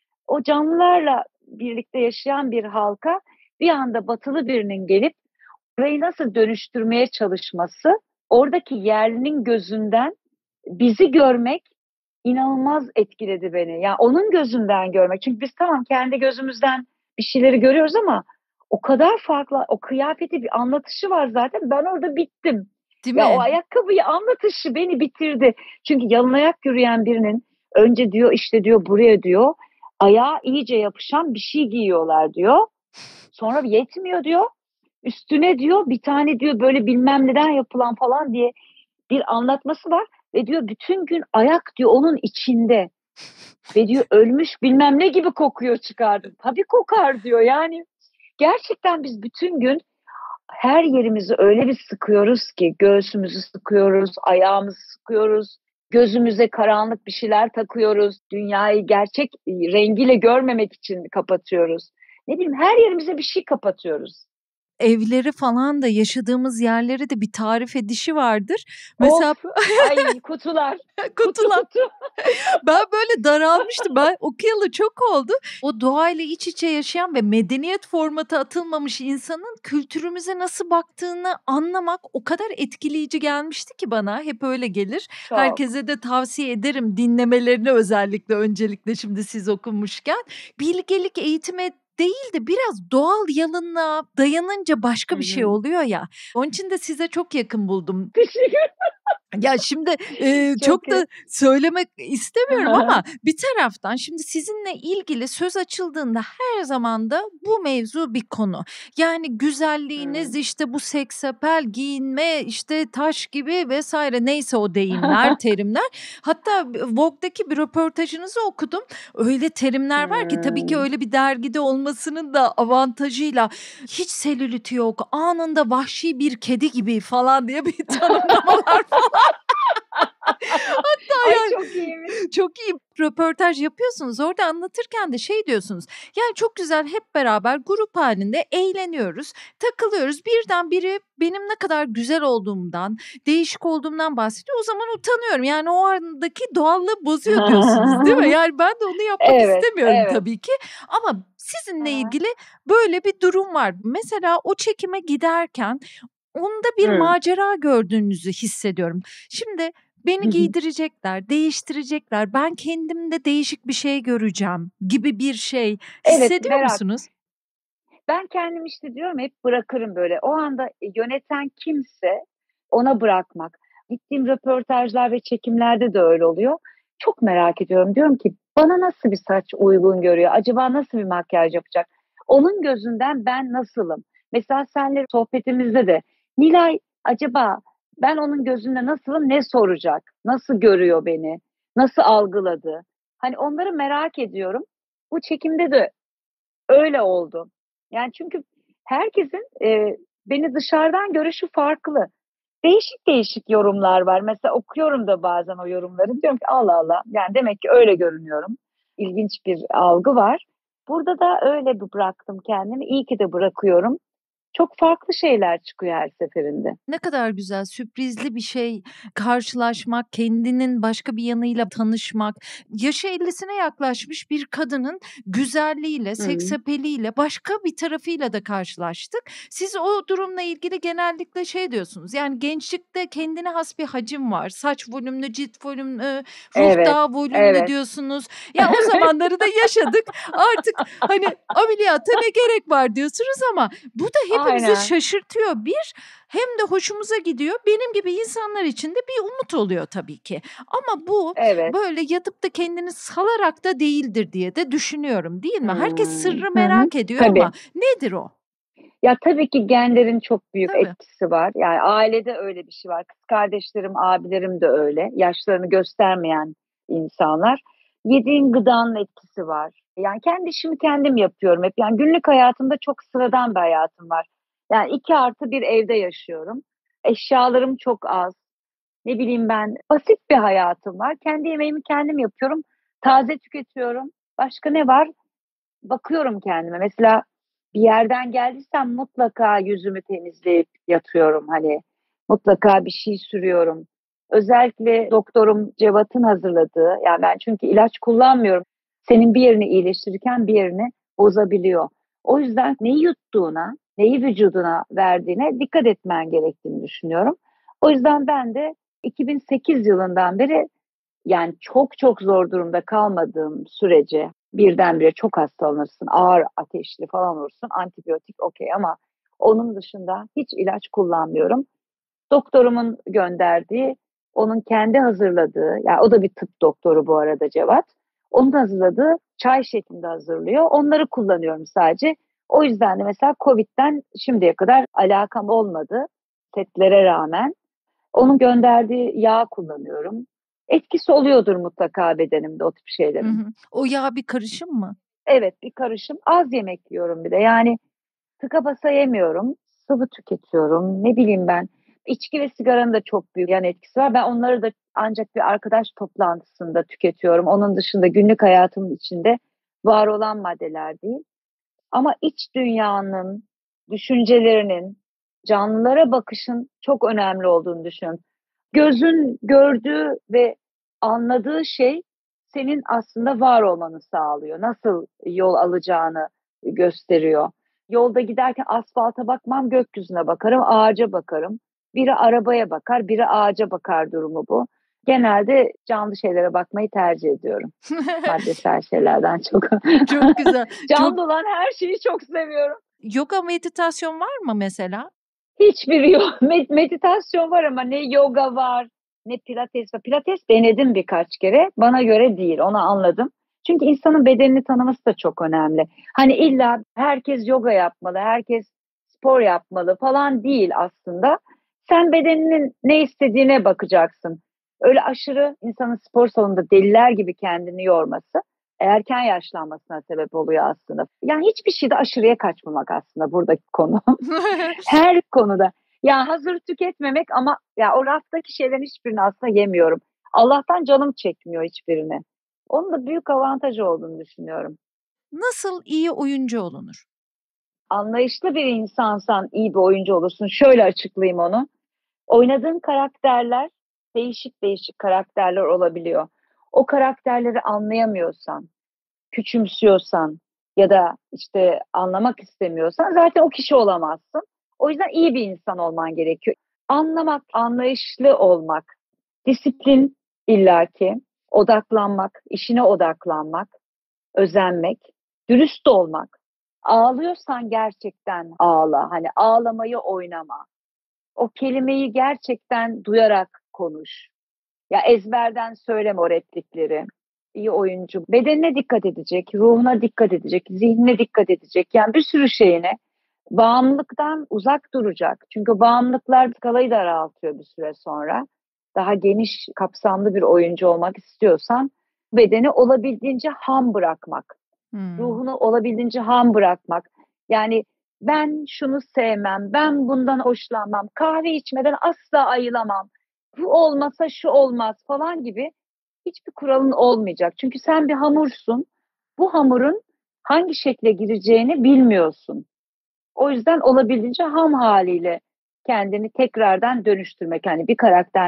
Speaker 2: O canlılarla birlikte yaşayan bir halka bir anda batılı birinin gelip burayı nasıl dönüştürmeye çalışması, oradaki yerlinin gözünden bizi görmek inanılmaz etkiledi beni. Yani onun gözünden görmek. Çünkü biz tamam kendi gözümüzden bir şeyleri görüyoruz ama o kadar farklı, o kıyafeti bir anlatışı var zaten. Ben orada bittim.
Speaker 1: Değil
Speaker 2: Ya
Speaker 1: mi?
Speaker 2: o ayakkabıyı anlatışı beni bitirdi. Çünkü yalın ayak yürüyen birinin önce diyor işte diyor buraya diyor ayağa iyice yapışan bir şey giyiyorlar diyor. Sonra yetmiyor diyor. Üstüne diyor bir tane diyor böyle bilmem neden yapılan falan diye bir anlatması var. Ve diyor bütün gün ayak diyor onun içinde. Ve diyor ölmüş bilmem ne gibi kokuyor çıkardı. Tabii kokar diyor yani. Gerçekten biz bütün gün her yerimizi öyle bir sıkıyoruz ki göğsümüzü sıkıyoruz, ayağımızı sıkıyoruz. Gözümüze karanlık bir şeyler takıyoruz. Dünyayı gerçek rengiyle görmemek için kapatıyoruz. Ne bileyim her yerimize bir şey kapatıyoruz.
Speaker 1: Evleri falan da yaşadığımız yerleri de bir tarif edişi vardır. Mesela
Speaker 2: Of, ay kutular.
Speaker 1: kutular.
Speaker 2: Kutu.
Speaker 1: Ben böyle daralmıştım. Ben okuyalı çok oldu. O doğayla iç içe yaşayan ve medeniyet formatı atılmamış insanın kültürümüze nasıl baktığını anlamak o kadar etkileyici gelmişti ki bana. Hep öyle gelir.
Speaker 2: Çok.
Speaker 1: Herkese de tavsiye ederim dinlemelerini, özellikle öncelikle şimdi siz okumuşken. Bilgelik eğitime değil de biraz doğal yalınlığa dayanınca başka bir şey oluyor ya. Onun için de size çok yakın buldum.
Speaker 2: Teşekkür.
Speaker 1: Ya şimdi
Speaker 2: Çok
Speaker 1: çok da
Speaker 2: iyi.
Speaker 1: söylemek istemiyorum ama bir taraftan şimdi sizinle ilgili söz açıldığında her zaman da bu mevzu bir konu. Yani güzelliğiniz işte bu seksapel giyinme işte taş gibi vesaire neyse o deyimler terimler. Hatta Vogue'daki bir röportajınızı okudum. Öyle terimler var ki tabii ki öyle bir dergide olmasının da avantajıyla hiç selüliti yok, anında vahşi bir kedi gibi falan diye bir tanımlamalar falan. Hatta
Speaker 2: Ay
Speaker 1: yani
Speaker 2: çok iyiymiş.
Speaker 1: çok iyi röportaj yapıyorsunuz. Orada anlatırken de şey diyorsunuz. Yani çok güzel hep beraber grup halinde eğleniyoruz, takılıyoruz. Birden biri benim ne kadar güzel olduğumdan, değişik olduğumdan bahsediyor. O zaman utanıyorum. Yani o andaki doğallığı bozuyor diyorsunuz, değil mi? Yani ben de onu yapmak
Speaker 2: Evet,
Speaker 1: istemiyorum
Speaker 2: evet.
Speaker 1: tabii ki. Ama sizinle
Speaker 2: Aha.
Speaker 1: ilgili böyle bir durum var. Mesela o çekime giderken onda bir
Speaker 2: Hı.
Speaker 1: macera gördüğünüzü hissediyorum. Şimdi beni giydirecekler, değiştirecekler, ben kendimde değişik bir şey göreceğim gibi bir şey
Speaker 2: Evet,
Speaker 1: hissediyor
Speaker 2: merak.
Speaker 1: musunuz?
Speaker 2: Ben kendim işte diyorum hep bırakırım böyle. O anda yöneten kimse ona bırakmak. Gittiğim röportajlar ve çekimlerde de öyle oluyor. Çok merak ediyorum. Diyorum ki bana nasıl bir saç uygun görüyor? Acaba nasıl bir makyaj yapacak? Onun gözünden ben nasılım? Mesela seninle sohbetimizde de Nilay acaba ben onun gözünde nasılım? Ne soracak? Nasıl görüyor beni? Nasıl algıladı? Hani onları merak ediyorum. Bu çekimde de öyle oldu. Yani çünkü herkesin beni dışarıdan görüşü farklı. Değişik değişik yorumlar var. Mesela okuyorum da bazen o yorumları. Diyorum ki Allah Allah. Yani demek ki öyle görünüyorum. İlginç bir algı var. Burada da öyle bir bıraktım kendimi. İyi ki de bırakıyorum. Çok farklı şeyler çıkıyor her seferinde.
Speaker 1: Ne kadar güzel, sürprizli bir şey karşılaşmak, kendinin başka bir yanıyla tanışmak. Yaşı 50'sine yaklaşmış bir kadının güzelliğiyle,
Speaker 2: Hı.
Speaker 1: seksapeliyle, başka bir tarafıyla da karşılaştık. Siz o durumla ilgili genellikle şey diyorsunuz, yani gençlikte kendine has bir hacim var. Saç volümlü, cilt volümlü, ruh
Speaker 2: Evet,
Speaker 1: daha volümlü
Speaker 2: evet.
Speaker 1: diyorsunuz. Ya o zamanları da yaşadık. Artık hani ameliyata ne gerek var diyorsunuz ama bu da hepimizi
Speaker 2: Aynen.
Speaker 1: şaşırtıyor. Bir, hem de hoşumuza gidiyor. Benim gibi insanlar için de bir umut oluyor tabii ki. Ama bu
Speaker 2: Evet.
Speaker 1: böyle yatıp da kendini salarak da değildir diye de düşünüyorum, değil mi? Herkes
Speaker 2: Hmm.
Speaker 1: sırrı
Speaker 2: Hı hı.
Speaker 1: merak ediyor
Speaker 2: Tabii.
Speaker 1: ama nedir o?
Speaker 2: Ya tabii ki genlerin çok büyük
Speaker 1: Tabii.
Speaker 2: etkisi var. Yani ailede öyle bir şey var. Kız kardeşlerim, abilerim de öyle. Yaşlarını göstermeyen insanlar. Yediğin gıdanın etkisi var. Yani kendi işimi kendim yapıyorum hep. Yani günlük hayatımda çok sıradan bir hayatım var. Yani 2+1 evde yaşıyorum. Eşyalarım çok az. Ne bileyim ben basit bir hayatım var. Kendi yemeğimi kendim yapıyorum. Taze tüketiyorum. Başka ne var? Bakıyorum kendime. Mesela bir yerden geldiysem mutlaka yüzümü temizleyip yatıyorum. Hani mutlaka bir şey sürüyorum. Özellikle doktorum Cevat'ın hazırladığı, yani ben çünkü ilaç kullanmıyorum. Senin bir yerini iyileştirirken bir yerini bozabiliyor. O yüzden neyi yuttuğuna, neyi vücuduna verdiğine dikkat etmen gerektiğini düşünüyorum. O yüzden ben de 2008 yılından beri yani çok çok zor durumda kalmadığım sürece birdenbire çok hastalanırsın, ağır ateşli falan olursun, antibiyotik okey ama onun dışında hiç ilaç kullanmıyorum. Doktorumun gönderdiği, onun kendi hazırladığı, yani o da bir tıp doktoru bu arada Cevat. Onun hazırladığı çay şeklinde hazırlıyor. Onları kullanıyorum sadece. O yüzden de mesela Covid'den şimdiye kadar alakam olmadı. Setlere rağmen. Onun gönderdiği yağ kullanıyorum. Etkisi oluyordur mutlaka bedenimde o tip
Speaker 1: Hı
Speaker 2: şeylerin.
Speaker 1: hı. O yağ bir karışım mı?
Speaker 2: Evet, bir karışım. Az yemek yiyorum bir de. Yani tıka basa yemiyorum. Sıvı tüketiyorum. Ne bileyim ben. İçki ve sigaranın da çok büyük yan etkisi var. Ben onları da ancak bir arkadaş toplantısında tüketiyorum. Onun dışında günlük hayatımın içinde var olan maddeler değil. Ama iç dünyanın, düşüncelerinin, canlılara bakışın çok önemli olduğunu düşünüyorum. Gözün gördüğü ve anladığı şey senin aslında var olmanı sağlıyor. Nasıl yol alacağını gösteriyor. Yolda giderken asfalta bakmam, gökyüzüne bakarım, ağaca bakarım. Biri arabaya bakar, biri ağaca bakar durumu bu. Genelde canlı şeylere bakmayı tercih ediyorum. Maddesel şeylerden çok.
Speaker 1: Çok güzel. Çok
Speaker 2: Canlı olan her şeyi çok seviyorum.
Speaker 1: yoga meditasyon var mı mesela?
Speaker 2: Hiçbiri yok. Meditasyon var ama ne yoga var, ne pilates var. Pilates denedim birkaç kere. Bana göre değil, onu anladım. Çünkü insanın bedenini tanıması da çok önemli. Hani illa herkes yoga yapmalı, herkes spor yapmalı falan değil aslında. Sen bedeninin ne istediğine bakacaksın. Öyle aşırı insanın spor salonunda deliler gibi kendini yorması erken yaşlanmasına sebep oluyor aslında. Yani hiçbir şeyde aşırıya kaçmamak aslında buradaki konu. Her konuda. Ya hazır tüketmemek ama ya o raftaki şeylerin hiçbirini aslında yemiyorum. Allah'tan canım çekmiyor hiçbirini. Onun da büyük avantajı olduğunu düşünüyorum.
Speaker 1: Nasıl iyi oyuncu olunur?
Speaker 2: Anlayışlı bir insansan iyi bir oyuncu olursun. Şöyle açıklayayım onu. Oynadığın karakterler değişik değişik karakterler olabiliyor. O karakterleri anlayamıyorsan, küçümsüyorsan ya da işte anlamak istemiyorsan zaten o kişi olamazsın. O yüzden iyi bir insan olman gerekiyor. Anlamak, anlayışlı olmak, disiplin illaki, odaklanmak, işine odaklanmak, özenmek, dürüst olmak. Ağlıyorsan gerçekten ağla. Hani ağlamayı oynama. O kelimeyi gerçekten duyarak konuş. Ya ezberden söyleme o replikleri. İyi oyuncu bedenine dikkat edecek, ruhuna dikkat edecek, zihnine dikkat edecek. Yani bir sürü şeyine bağımlılıktan uzak duracak. Çünkü bağımlılıklar skalayı daraltıyor bir süre sonra. Daha geniş, kapsamlı bir oyuncu olmak istiyorsan bedeni olabildiğince ham bırakmak,
Speaker 1: Hımm.
Speaker 2: ruhunu olabildiğince ham bırakmak. Yani ben şunu sevmem, ben bundan hoşlanmam, kahve içmeden asla ayılamam, bu olmasa şu olmaz falan gibi hiçbir kuralın olmayacak. Çünkü sen bir hamursun, bu hamurun hangi şekle gireceğini bilmiyorsun. O yüzden olabildiğince ham haliyle kendini tekrardan dönüştürmek. Yani bir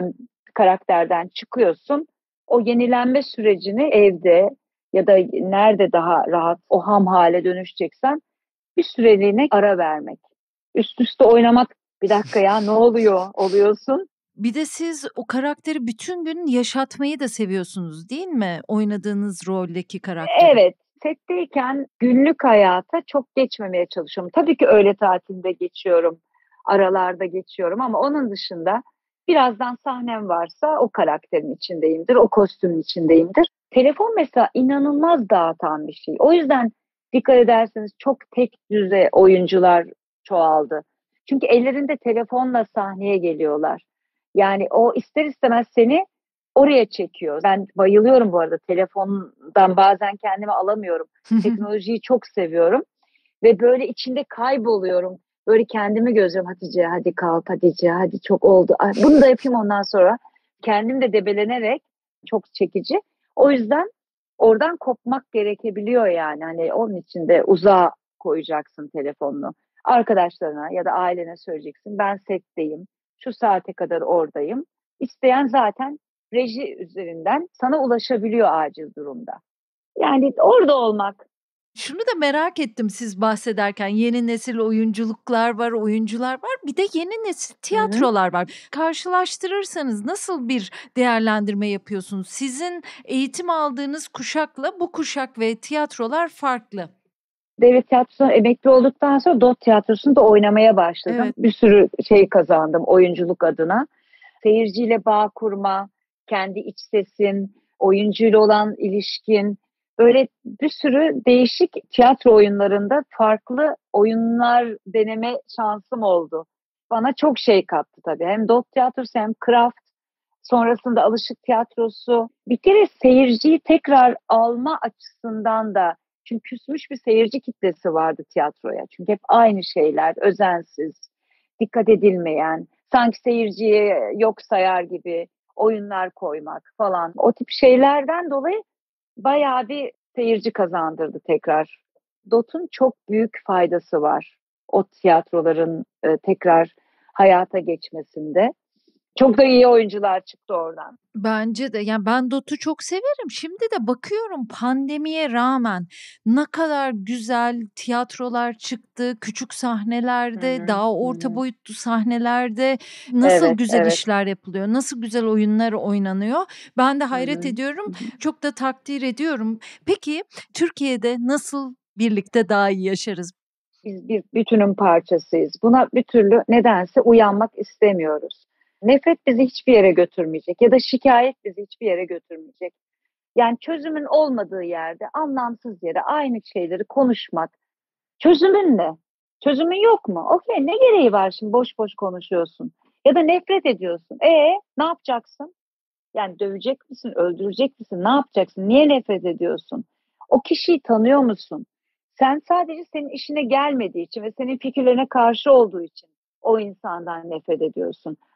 Speaker 2: karakterden çıkıyorsun. O yenilenme sürecini evde ya da nerede daha rahat o ham hale dönüşeceksen bir süreliğine ara vermek. Üst üste oynamak, bir dakika ya ne oluyor oluyorsun.
Speaker 1: Bir de siz o karakteri bütün gün yaşatmayı da seviyorsunuz, değil mi? Oynadığınız roldeki karakteri.
Speaker 2: Evet, setteyken günlük hayata çok geçmemeye çalışıyorum. Tabii ki öğle tatilinde geçiyorum, aralarda geçiyorum ama onun dışında birazdan sahnem varsa o karakterin içindeyimdir, o kostümün içindeyimdir. Telefon mesela inanılmaz dağıtan bir şey. O yüzden dikkat ederseniz çok tek düze oyuncular çoğaldı. Çünkü ellerinde telefonla sahneye geliyorlar. Yani o ister istemez seni oraya çekiyor. Ben bayılıyorum bu arada telefondan bazen kendimi alamıyorum. Teknolojiyi çok seviyorum ve böyle içinde kayboluyorum. Böyle kendimi gözlüyorum. Hatice hadi kalk Hatice hadi çok oldu. Ay, bunu da yapayım ondan sonra. Kendim de debelenerek çok çekici. O yüzden oradan kopmak gerekebiliyor yani. Hani onun için de uzağa koyacaksın telefonunu. Arkadaşlarına ya da ailene söyleyeceksin. Ben setteyim. Şu saate kadar oradayım. İsteyen zaten reji üzerinden sana ulaşabiliyor acil durumda. Yani orada olmak.
Speaker 1: Şunu da merak ettim siz bahsederken, yeni nesil oyunculuklar var, oyuncular var, bir de yeni nesil
Speaker 2: Hı hı.
Speaker 1: tiyatrolar var. Karşılaştırırsanız nasıl bir değerlendirme yapıyorsunuz? Sizin eğitim aldığınız kuşakla bu kuşak ve tiyatrolar farklı.
Speaker 2: Devlet tiyatrosuna emekli olduktan sonra DOT tiyatrosunda oynamaya başladım.
Speaker 1: Evet.
Speaker 2: Bir sürü şey kazandım oyunculuk adına. Seyirciyle bağ kurma, kendi iç sesin, oyuncuyla olan ilişkin, böyle bir sürü değişik tiyatro oyunlarında farklı oyunlar deneme şansım oldu. Bana çok şey kattı tabii. Hem DOT tiyatrosu hem Kraft, sonrasında Alışık tiyatrosu. Bir kere seyirciyi tekrar alma açısından da çünkü küsmüş bir seyirci kitlesi vardı tiyatroya. Çünkü hep aynı şeyler, özensiz, dikkat edilmeyen, sanki seyirciyi yok sayar gibi oyunlar koymak falan. O tip şeylerden dolayı bayağı bir seyirci kazandırdı tekrar. DOT'un çok büyük faydası var. O tiyatroların tekrar hayata geçmesinde. Çok da iyi oyuncular çıktı oradan.
Speaker 1: Bence de. Yani, ben DOT'u çok severim. Şimdi de bakıyorum pandemiye rağmen ne kadar güzel tiyatrolar çıktı. Küçük
Speaker 2: Hı
Speaker 1: sahnelerde,
Speaker 2: hı,
Speaker 1: daha
Speaker 2: hı
Speaker 1: orta
Speaker 2: hı.
Speaker 1: boyutlu sahnelerde nasıl
Speaker 2: Evet,
Speaker 1: güzel
Speaker 2: evet.
Speaker 1: işler yapılıyor, nasıl güzel oyunlar oynanıyor. Ben de
Speaker 2: Hı
Speaker 1: hayret
Speaker 2: hı,
Speaker 1: ediyorum,
Speaker 2: hı hı.
Speaker 1: çok da takdir ediyorum. Peki, Türkiye'de nasıl birlikte daha iyi yaşarız?
Speaker 2: Biz bir bütünün parçasıyız. Buna bir türlü nedense uyanmak istemiyoruz. Nefret bizi hiçbir yere götürmeyecek ya da şikayet bizi hiçbir yere götürmeyecek. Yani çözümün olmadığı yerde anlamsız yere aynı şeyleri konuşmak. Çözümün ne? Çözümün yok mu? Okey, ne gereği var şimdi boş boş konuşuyorsun? Ya da nefret ediyorsun. Ne yapacaksın? Yani dövecek misin, öldürecek misin, ne yapacaksın, niye nefret ediyorsun? O kişiyi tanıyor musun? Sen sadece senin işine gelmediği için ve senin fikirlerine karşı olduğu için o insandan nefret ediyorsun.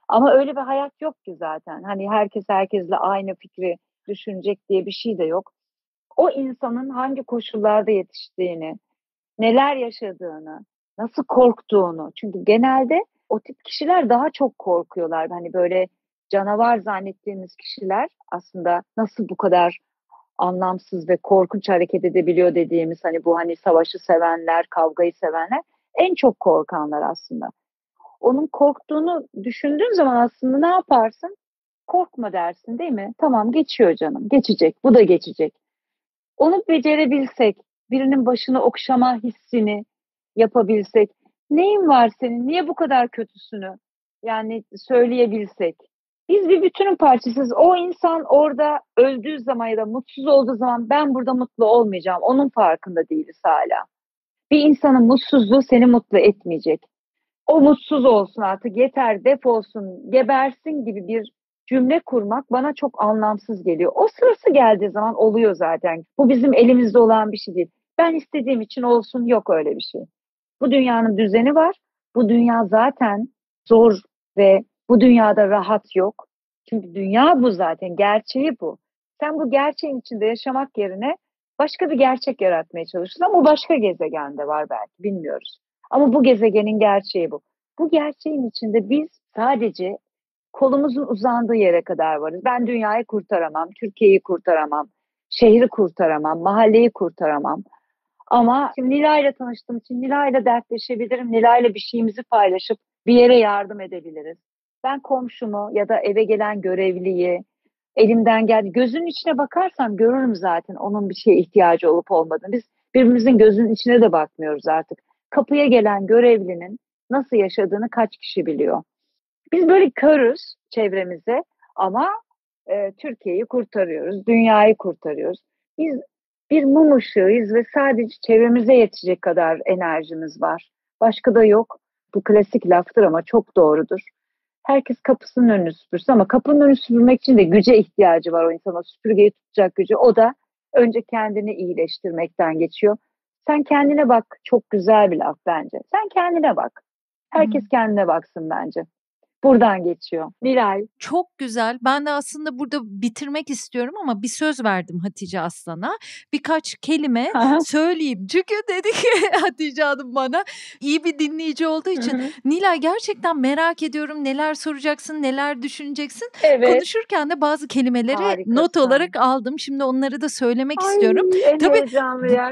Speaker 2: Ama öyle bir hayat yok ki zaten. Hani herkes herkesle aynı fikri düşünecek diye bir şey de yok. O insanın hangi koşullarda yetiştiğini, neler yaşadığını, nasıl korktuğunu. Çünkü genelde o tip kişiler daha çok korkuyorlar. Hani böyle canavar zannettiğimiz kişiler aslında nasıl bu kadar anlamsız ve korkunç hareket edebiliyor dediğimiz, hani bu hani savaşı sevenler, kavgayı sevenler en çok korkanlar aslında. Onun korktuğunu düşündüğün zaman aslında ne yaparsın? Korkma dersin, değil mi? Tamam, geçiyor canım. Geçecek. Bu da geçecek. Onu becerebilsek, birinin başını okşama hissini yapabilsek, neyin var senin, niye bu kadar kötüsünü yani söyleyebilsek. Biz bir bütünün parçasıyız. O insan orada öldüğü zaman ya da mutsuz olduğu zaman ben burada mutlu olmayacağım. Onun farkında değiliz hala. Bir insanın mutsuzluğu seni mutlu etmeyecek. O mutsuz olsun artık, yeter, defolsun, gebersin gibi bir cümle kurmak bana çok anlamsız geliyor. O sırası geldiği zaman oluyor zaten. Bu bizim elimizde olan bir şey değil. Ben istediğim için olsun, yok öyle bir şey. Bu dünyanın düzeni var. Bu dünya zaten zor ve bu dünyada rahat yok. Çünkü dünya bu zaten, gerçeği bu. Sen bu gerçeğin içinde yaşamak yerine başka bir gerçek yaratmaya çalışıyorsun ama başka gezegende var belki, bilmiyoruz. Ama bu gezegenin gerçeği bu. Bu gerçeğin içinde biz sadece kolumuzun uzandığı yere kadar varız. Ben dünyayı kurtaramam, Türkiye'yi kurtaramam, şehri kurtaramam, mahalleyi kurtaramam. Ama şimdi Nilay'la tanıştığım için Nilay'la dertleşebilirim. Nilay'la bir şeyimizi paylaşıp bir yere yardım edebiliriz. Ben komşumu ya da eve gelen görevliyi elimden geldi. Gözünün içine bakarsam görürüm zaten onun bir şeye ihtiyacı olup olmadığını. Biz birbirimizin gözünün içine de bakmıyoruz artık. Kapıya gelen görevlinin nasıl yaşadığını kaç kişi biliyor? Biz böyle körüz çevremize ama Türkiye'yi kurtarıyoruz, dünyayı kurtarıyoruz. Biz bir mum ışığıyız ve sadece çevremize yetecek kadar enerjimiz var. Başka da yok. Bu klasik laftır ama çok doğrudur. Herkes kapısının önünü süpürsün ama kapının önünü süpürmek için de güce ihtiyacı var o insana. Süpürgeyi tutacak gücü. O da önce kendini iyileştirmekten geçiyor. Sen kendine bak, çok güzel bir laf bence. Sen kendine bak. Herkes kendine baksın bence. Buradan geçiyor. Nilay.
Speaker 1: Çok güzel. Ben de aslında burada bitirmek istiyorum ama bir söz verdim Hatice Aslan'a. Birkaç kelime söyleyeyim. Çünkü dedi ki Hatice Hanım bana, iyi bir dinleyici olduğu için, Nilay gerçekten merak ediyorum neler soracaksın, neler düşüneceksin.
Speaker 2: Evet.
Speaker 1: Konuşurken de bazı kelimeleri
Speaker 2: Harikasın.
Speaker 1: not olarak aldım. Şimdi onları da söylemek
Speaker 2: Ay,
Speaker 1: istiyorum.
Speaker 2: en
Speaker 1: Tabii
Speaker 2: heyecanlı yer.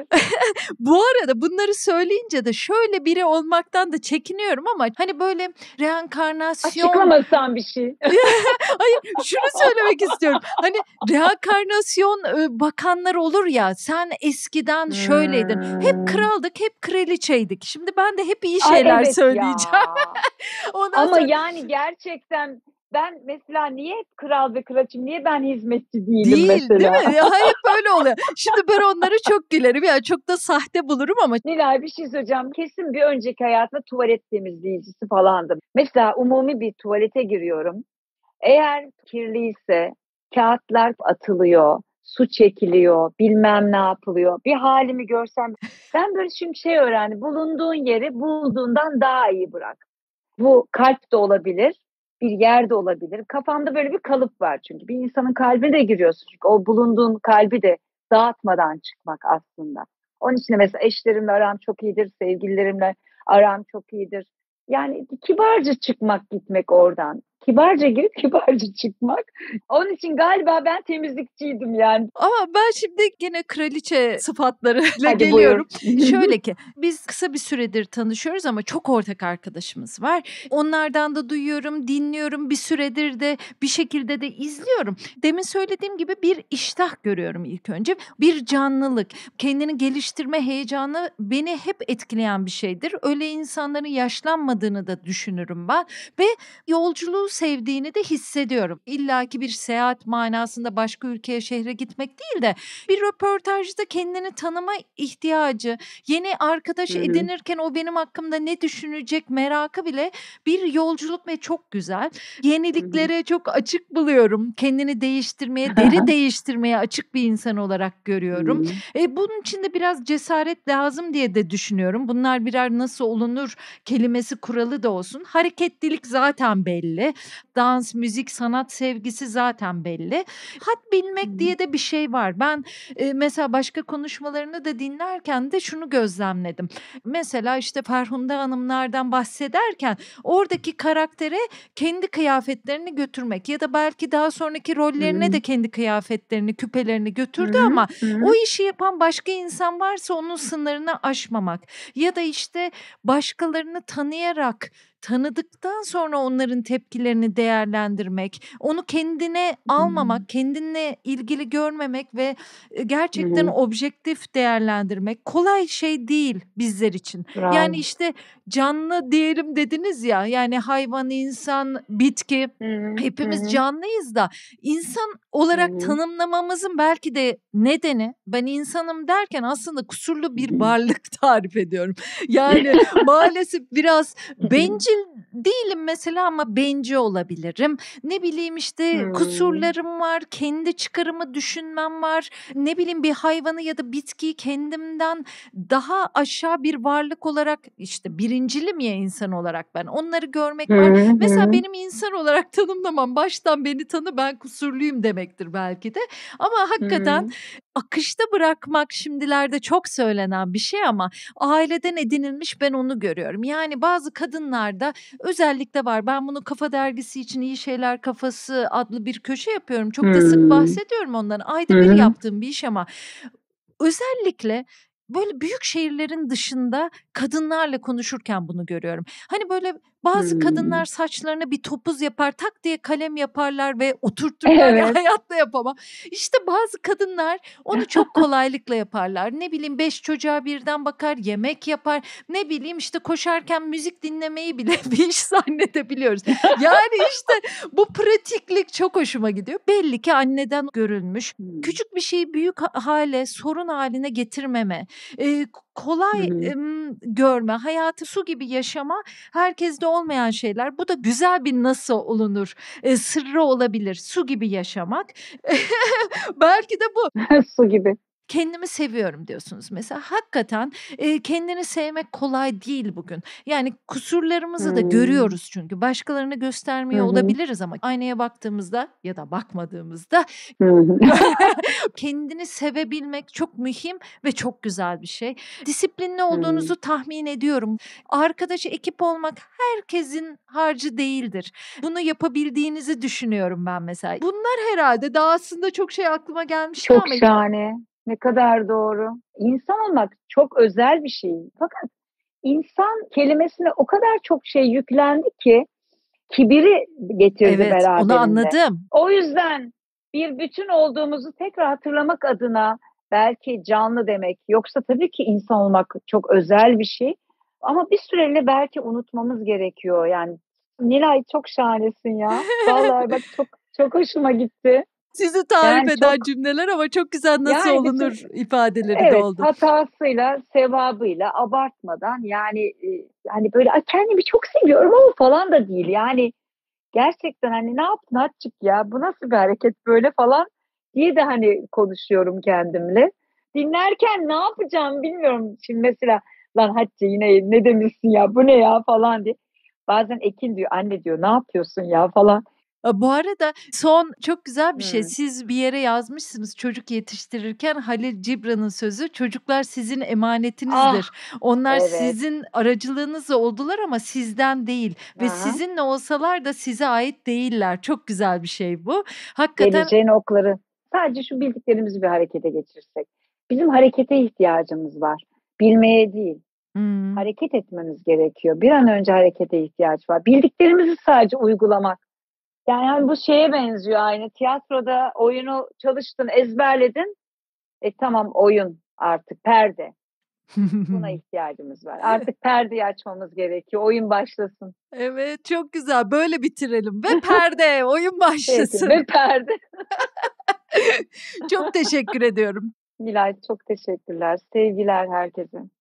Speaker 1: bu arada bunları söyleyince de şöyle biri olmaktan da çekiniyorum ama hani böyle reenkarnasyon...
Speaker 2: Açıklamasan bir şey.
Speaker 1: Hayır, şunu söylemek istiyorum. Hani reenkarnasyon bakanlar olur ya, sen eskiden şöyleydin. Hep kraldık, hep kraliçeydik. Şimdi ben de hep iyi şeyler
Speaker 2: evet
Speaker 1: söyleyeceğim. Ondan
Speaker 2: Ama
Speaker 1: sonra...
Speaker 2: yani gerçekten ben mesela niye hep kral ve kraliçem, niye ben hizmetçi değilim
Speaker 1: Değil,
Speaker 2: mesela?
Speaker 1: değil mi? Ya hep böyle oluyor. Şimdi ben onları çok gülerim. Yani çok da sahte bulurum ama...
Speaker 2: Nilay, bir şey söyleyeceğim. Kesin bir önceki hayatımda tuvalet temizleyicisi falandım. Mesela umumi bir tuvalete giriyorum. Eğer kirliyse kağıtlar atılıyor, su çekiliyor, bilmem ne yapılıyor. Bir halimi görsem, ben böyle şimdi şey öğrendim. Bulunduğun yeri bulduğundan daha iyi bırak. Bu kalp de olabilir, bir yer de olabilir. Kafamda böyle bir kalıp var çünkü. Bir insanın kalbine de giriyorsun. Çünkü o bulunduğun kalbi de dağıtmadan çıkmak aslında. Onun için de mesela eşlerimle aram çok iyidir, sevgililerimle aram çok iyidir. Yani kibarca çıkmak, gitmek oradan. Kibarca girip kibarca çıkmak. Onun için galiba ben temizlikçiydim yani.
Speaker 1: Ama ben şimdi gene kraliçe sıfatlarıyla
Speaker 2: Hadi
Speaker 1: geliyorum.
Speaker 2: buyur.
Speaker 1: Şöyle ki, biz kısa bir süredir tanışıyoruz ama çok ortak arkadaşımız var. Onlardan da duyuyorum, dinliyorum. Bir süredir de bir şekilde de izliyorum. Demin söylediğim gibi bir iştah görüyorum ilk önce. Bir canlılık, kendini geliştirme heyecanı beni hep etkileyen bir şeydir. Öyle insanların yaşlanmadığını da düşünürüm ben ve yolculuğu sevdiğini de hissediyorum. İlla ki bir seyahat manasında başka ülkeye, şehre gitmek değil de bir röportajda kendini tanıma ihtiyacı, yeni arkadaş edinirken o benim hakkımda ne düşünecek merakı bile bir yolculuk ve çok güzel. Yeniliklere çok açık buluyorum. Kendini değiştirmeye, deri değiştirmeye açık bir insan olarak görüyorum. Bunun için de biraz cesaret lazım diye de düşünüyorum. Bunlar birer nasıl olunur kelimesi, kuralı da olsun. Hareketlilik zaten belli. dans, müzik, sanat sevgisi zaten belli. Had bilmek diye de bir şey var. Ben mesela başka konuşmalarını da dinlerken de şunu gözlemledim. Mesela işte Ferhunde Hanımlardan bahsederken oradaki karaktere kendi kıyafetlerini götürmek ya da belki daha sonraki rollerine de kendi kıyafetlerini, küpelerini götürdü ama o işi yapan başka insan varsa onun sınırını aşmamak ya da işte başkalarını tanıdıktan sonra onların tepkilerini değerlendirmek, onu kendine almamak, kendinle ilgili görmemek ve gerçekten objektif değerlendirmek kolay şey değil bizler için.
Speaker 2: Bravo.
Speaker 1: Yani işte canlı diyelim dediniz ya, yani hayvan, insan, bitki hepimiz canlıyız da insan olarak tanımlamamızın belki de nedeni, ben insanım derken aslında kusurlu bir varlık tarif ediyorum. Yani maalesef biraz bencil değilim mesela ama bence olabilirim. Ne bileyim işte kusurlarım var, kendi çıkarımı düşünmem var. Ne bileyim bir hayvanı ya da bitkiyi kendimden daha aşağı bir varlık olarak işte birincilim ya insan olarak ben. Onları görmek var. Mesela benim insan olarak tanımlamam baştan beni tanı ben kusurluyum demektir belki de. Ama hakikaten akışta bırakmak şimdilerde çok söylenen bir şey ama aileden edinilmiş ben onu görüyorum. Yani bazı kadınlarda özellikle var. Ben bunu Kafa Dergisi için İyi Şeyler Kafası adlı bir köşe yapıyorum. Çok da sık bahsediyorum ondan. Ayda bir yaptığım bir iş ama özellikle böyle büyük şehirlerin dışında kadınlarla konuşurken bunu görüyorum. Hani böyle bazı kadınlar saçlarına bir topuz yapar, tak diye kalem yaparlar ve oturturlar ya hayatta yapamam. İşte bazı kadınlar onu çok kolaylıkla yaparlar. Ne bileyim 5 çocuğa birden bakar, yemek yapar. Ne bileyim işte koşarken müzik dinlemeyi bile bir iş zannedebiliyoruz. Yani işte bu pratiklik çok hoşuma gidiyor. Belli ki anneden görülmüş. Küçük bir şeyi büyük hale, sorun haline getirmeme, kolay görme, hayatı su gibi yaşama herkeste olmayan şeyler. Bu da güzel bir nasıl olunur sırrı olabilir. Su gibi yaşamak. Belki de bu.
Speaker 2: Su gibi.
Speaker 1: Kendimi seviyorum diyorsunuz mesela. Hakikaten kendini sevmek kolay değil bugün. Yani kusurlarımızı da görüyoruz çünkü. Başkalarına göstermiyor olabiliriz ama aynaya baktığımızda ya da bakmadığımızda kendini sevebilmek çok mühim ve çok güzel bir şey. Disiplinli olduğunuzu tahmin ediyorum. Arkadaş, ekip olmak herkesin harcı değildir. Bunu yapabildiğinizi düşünüyorum ben mesela. Bunlar herhalde daha aslında çok şey aklıma gelmişti
Speaker 2: Çok
Speaker 1: ama
Speaker 2: şahane. Ne kadar doğru. İnsan olmak çok özel bir şey. Fakat insan kelimesine o kadar çok şey yüklendi ki kibiri getirdi
Speaker 1: evet,
Speaker 2: beraberinde.
Speaker 1: onu anladım.
Speaker 2: O yüzden bir bütün olduğumuzu tekrar hatırlamak adına belki canlı demek. Yoksa tabii ki insan olmak çok özel bir şey. Ama bir süreliğine belki unutmamız gerekiyor. Yani Nilay çok şahanesin ya. Vallahi bak çok hoşuma gitti.
Speaker 1: Sizi tarif
Speaker 2: Yani
Speaker 1: eden
Speaker 2: çok
Speaker 1: cümleler ama çok güzel nasıl
Speaker 2: yani
Speaker 1: olunur
Speaker 2: bütün
Speaker 1: ifadeleri de
Speaker 2: evet
Speaker 1: oldu.
Speaker 2: hatasıyla, sevabıyla, abartmadan yani hani böyle "Ay, kendimi çok seviyorum ama falan da değil. Yani gerçekten hani ne yaptın Hatice ya bu nasıl bir hareket böyle falan diye de hani konuşuyorum kendimle. Dinlerken ne yapacağım bilmiyorum. Şimdi mesela lan Hatice yine ne demişsin ya bu ne ya falan diye. Bazen Ekin diyor anne diyor ne yapıyorsun ya falan.
Speaker 1: Bu arada son çok güzel bir şey.
Speaker 2: Hmm.
Speaker 1: Siz bir yere yazmışsınız çocuk yetiştirirken Halil Cibran'ın sözü çocuklar sizin emanetinizdir. Onlar
Speaker 2: Evet.
Speaker 1: sizin aracılığınızla oldular ama sizden değil ve
Speaker 2: Aha.
Speaker 1: sizinle olsalar da size ait değiller. Çok güzel bir şey bu. Hakikaten
Speaker 2: Geleceğin okları. Sadece şu bildiklerimizi bir harekete geçirsek. Bizim harekete ihtiyacımız var. Bilmeye değil. Hareket etmemiz gerekiyor. Bir an önce harekete ihtiyaç var. Bildiklerimizi sadece uygulamak. Yani bu şeye benziyor aynı. Tiyatroda oyunu çalıştın, ezberledin. Tamam oyun artık perde. Buna ihtiyacımız var. Artık perdeyi açmamız gerekiyor. Oyun başlasın.
Speaker 1: Evet, çok güzel. Böyle bitirelim ve perde, oyun
Speaker 2: Peki
Speaker 1: başlasın.
Speaker 2: ve perde.
Speaker 1: Çok teşekkür ediyorum.
Speaker 2: Nilay çok teşekkürler. Sevgiler herkese.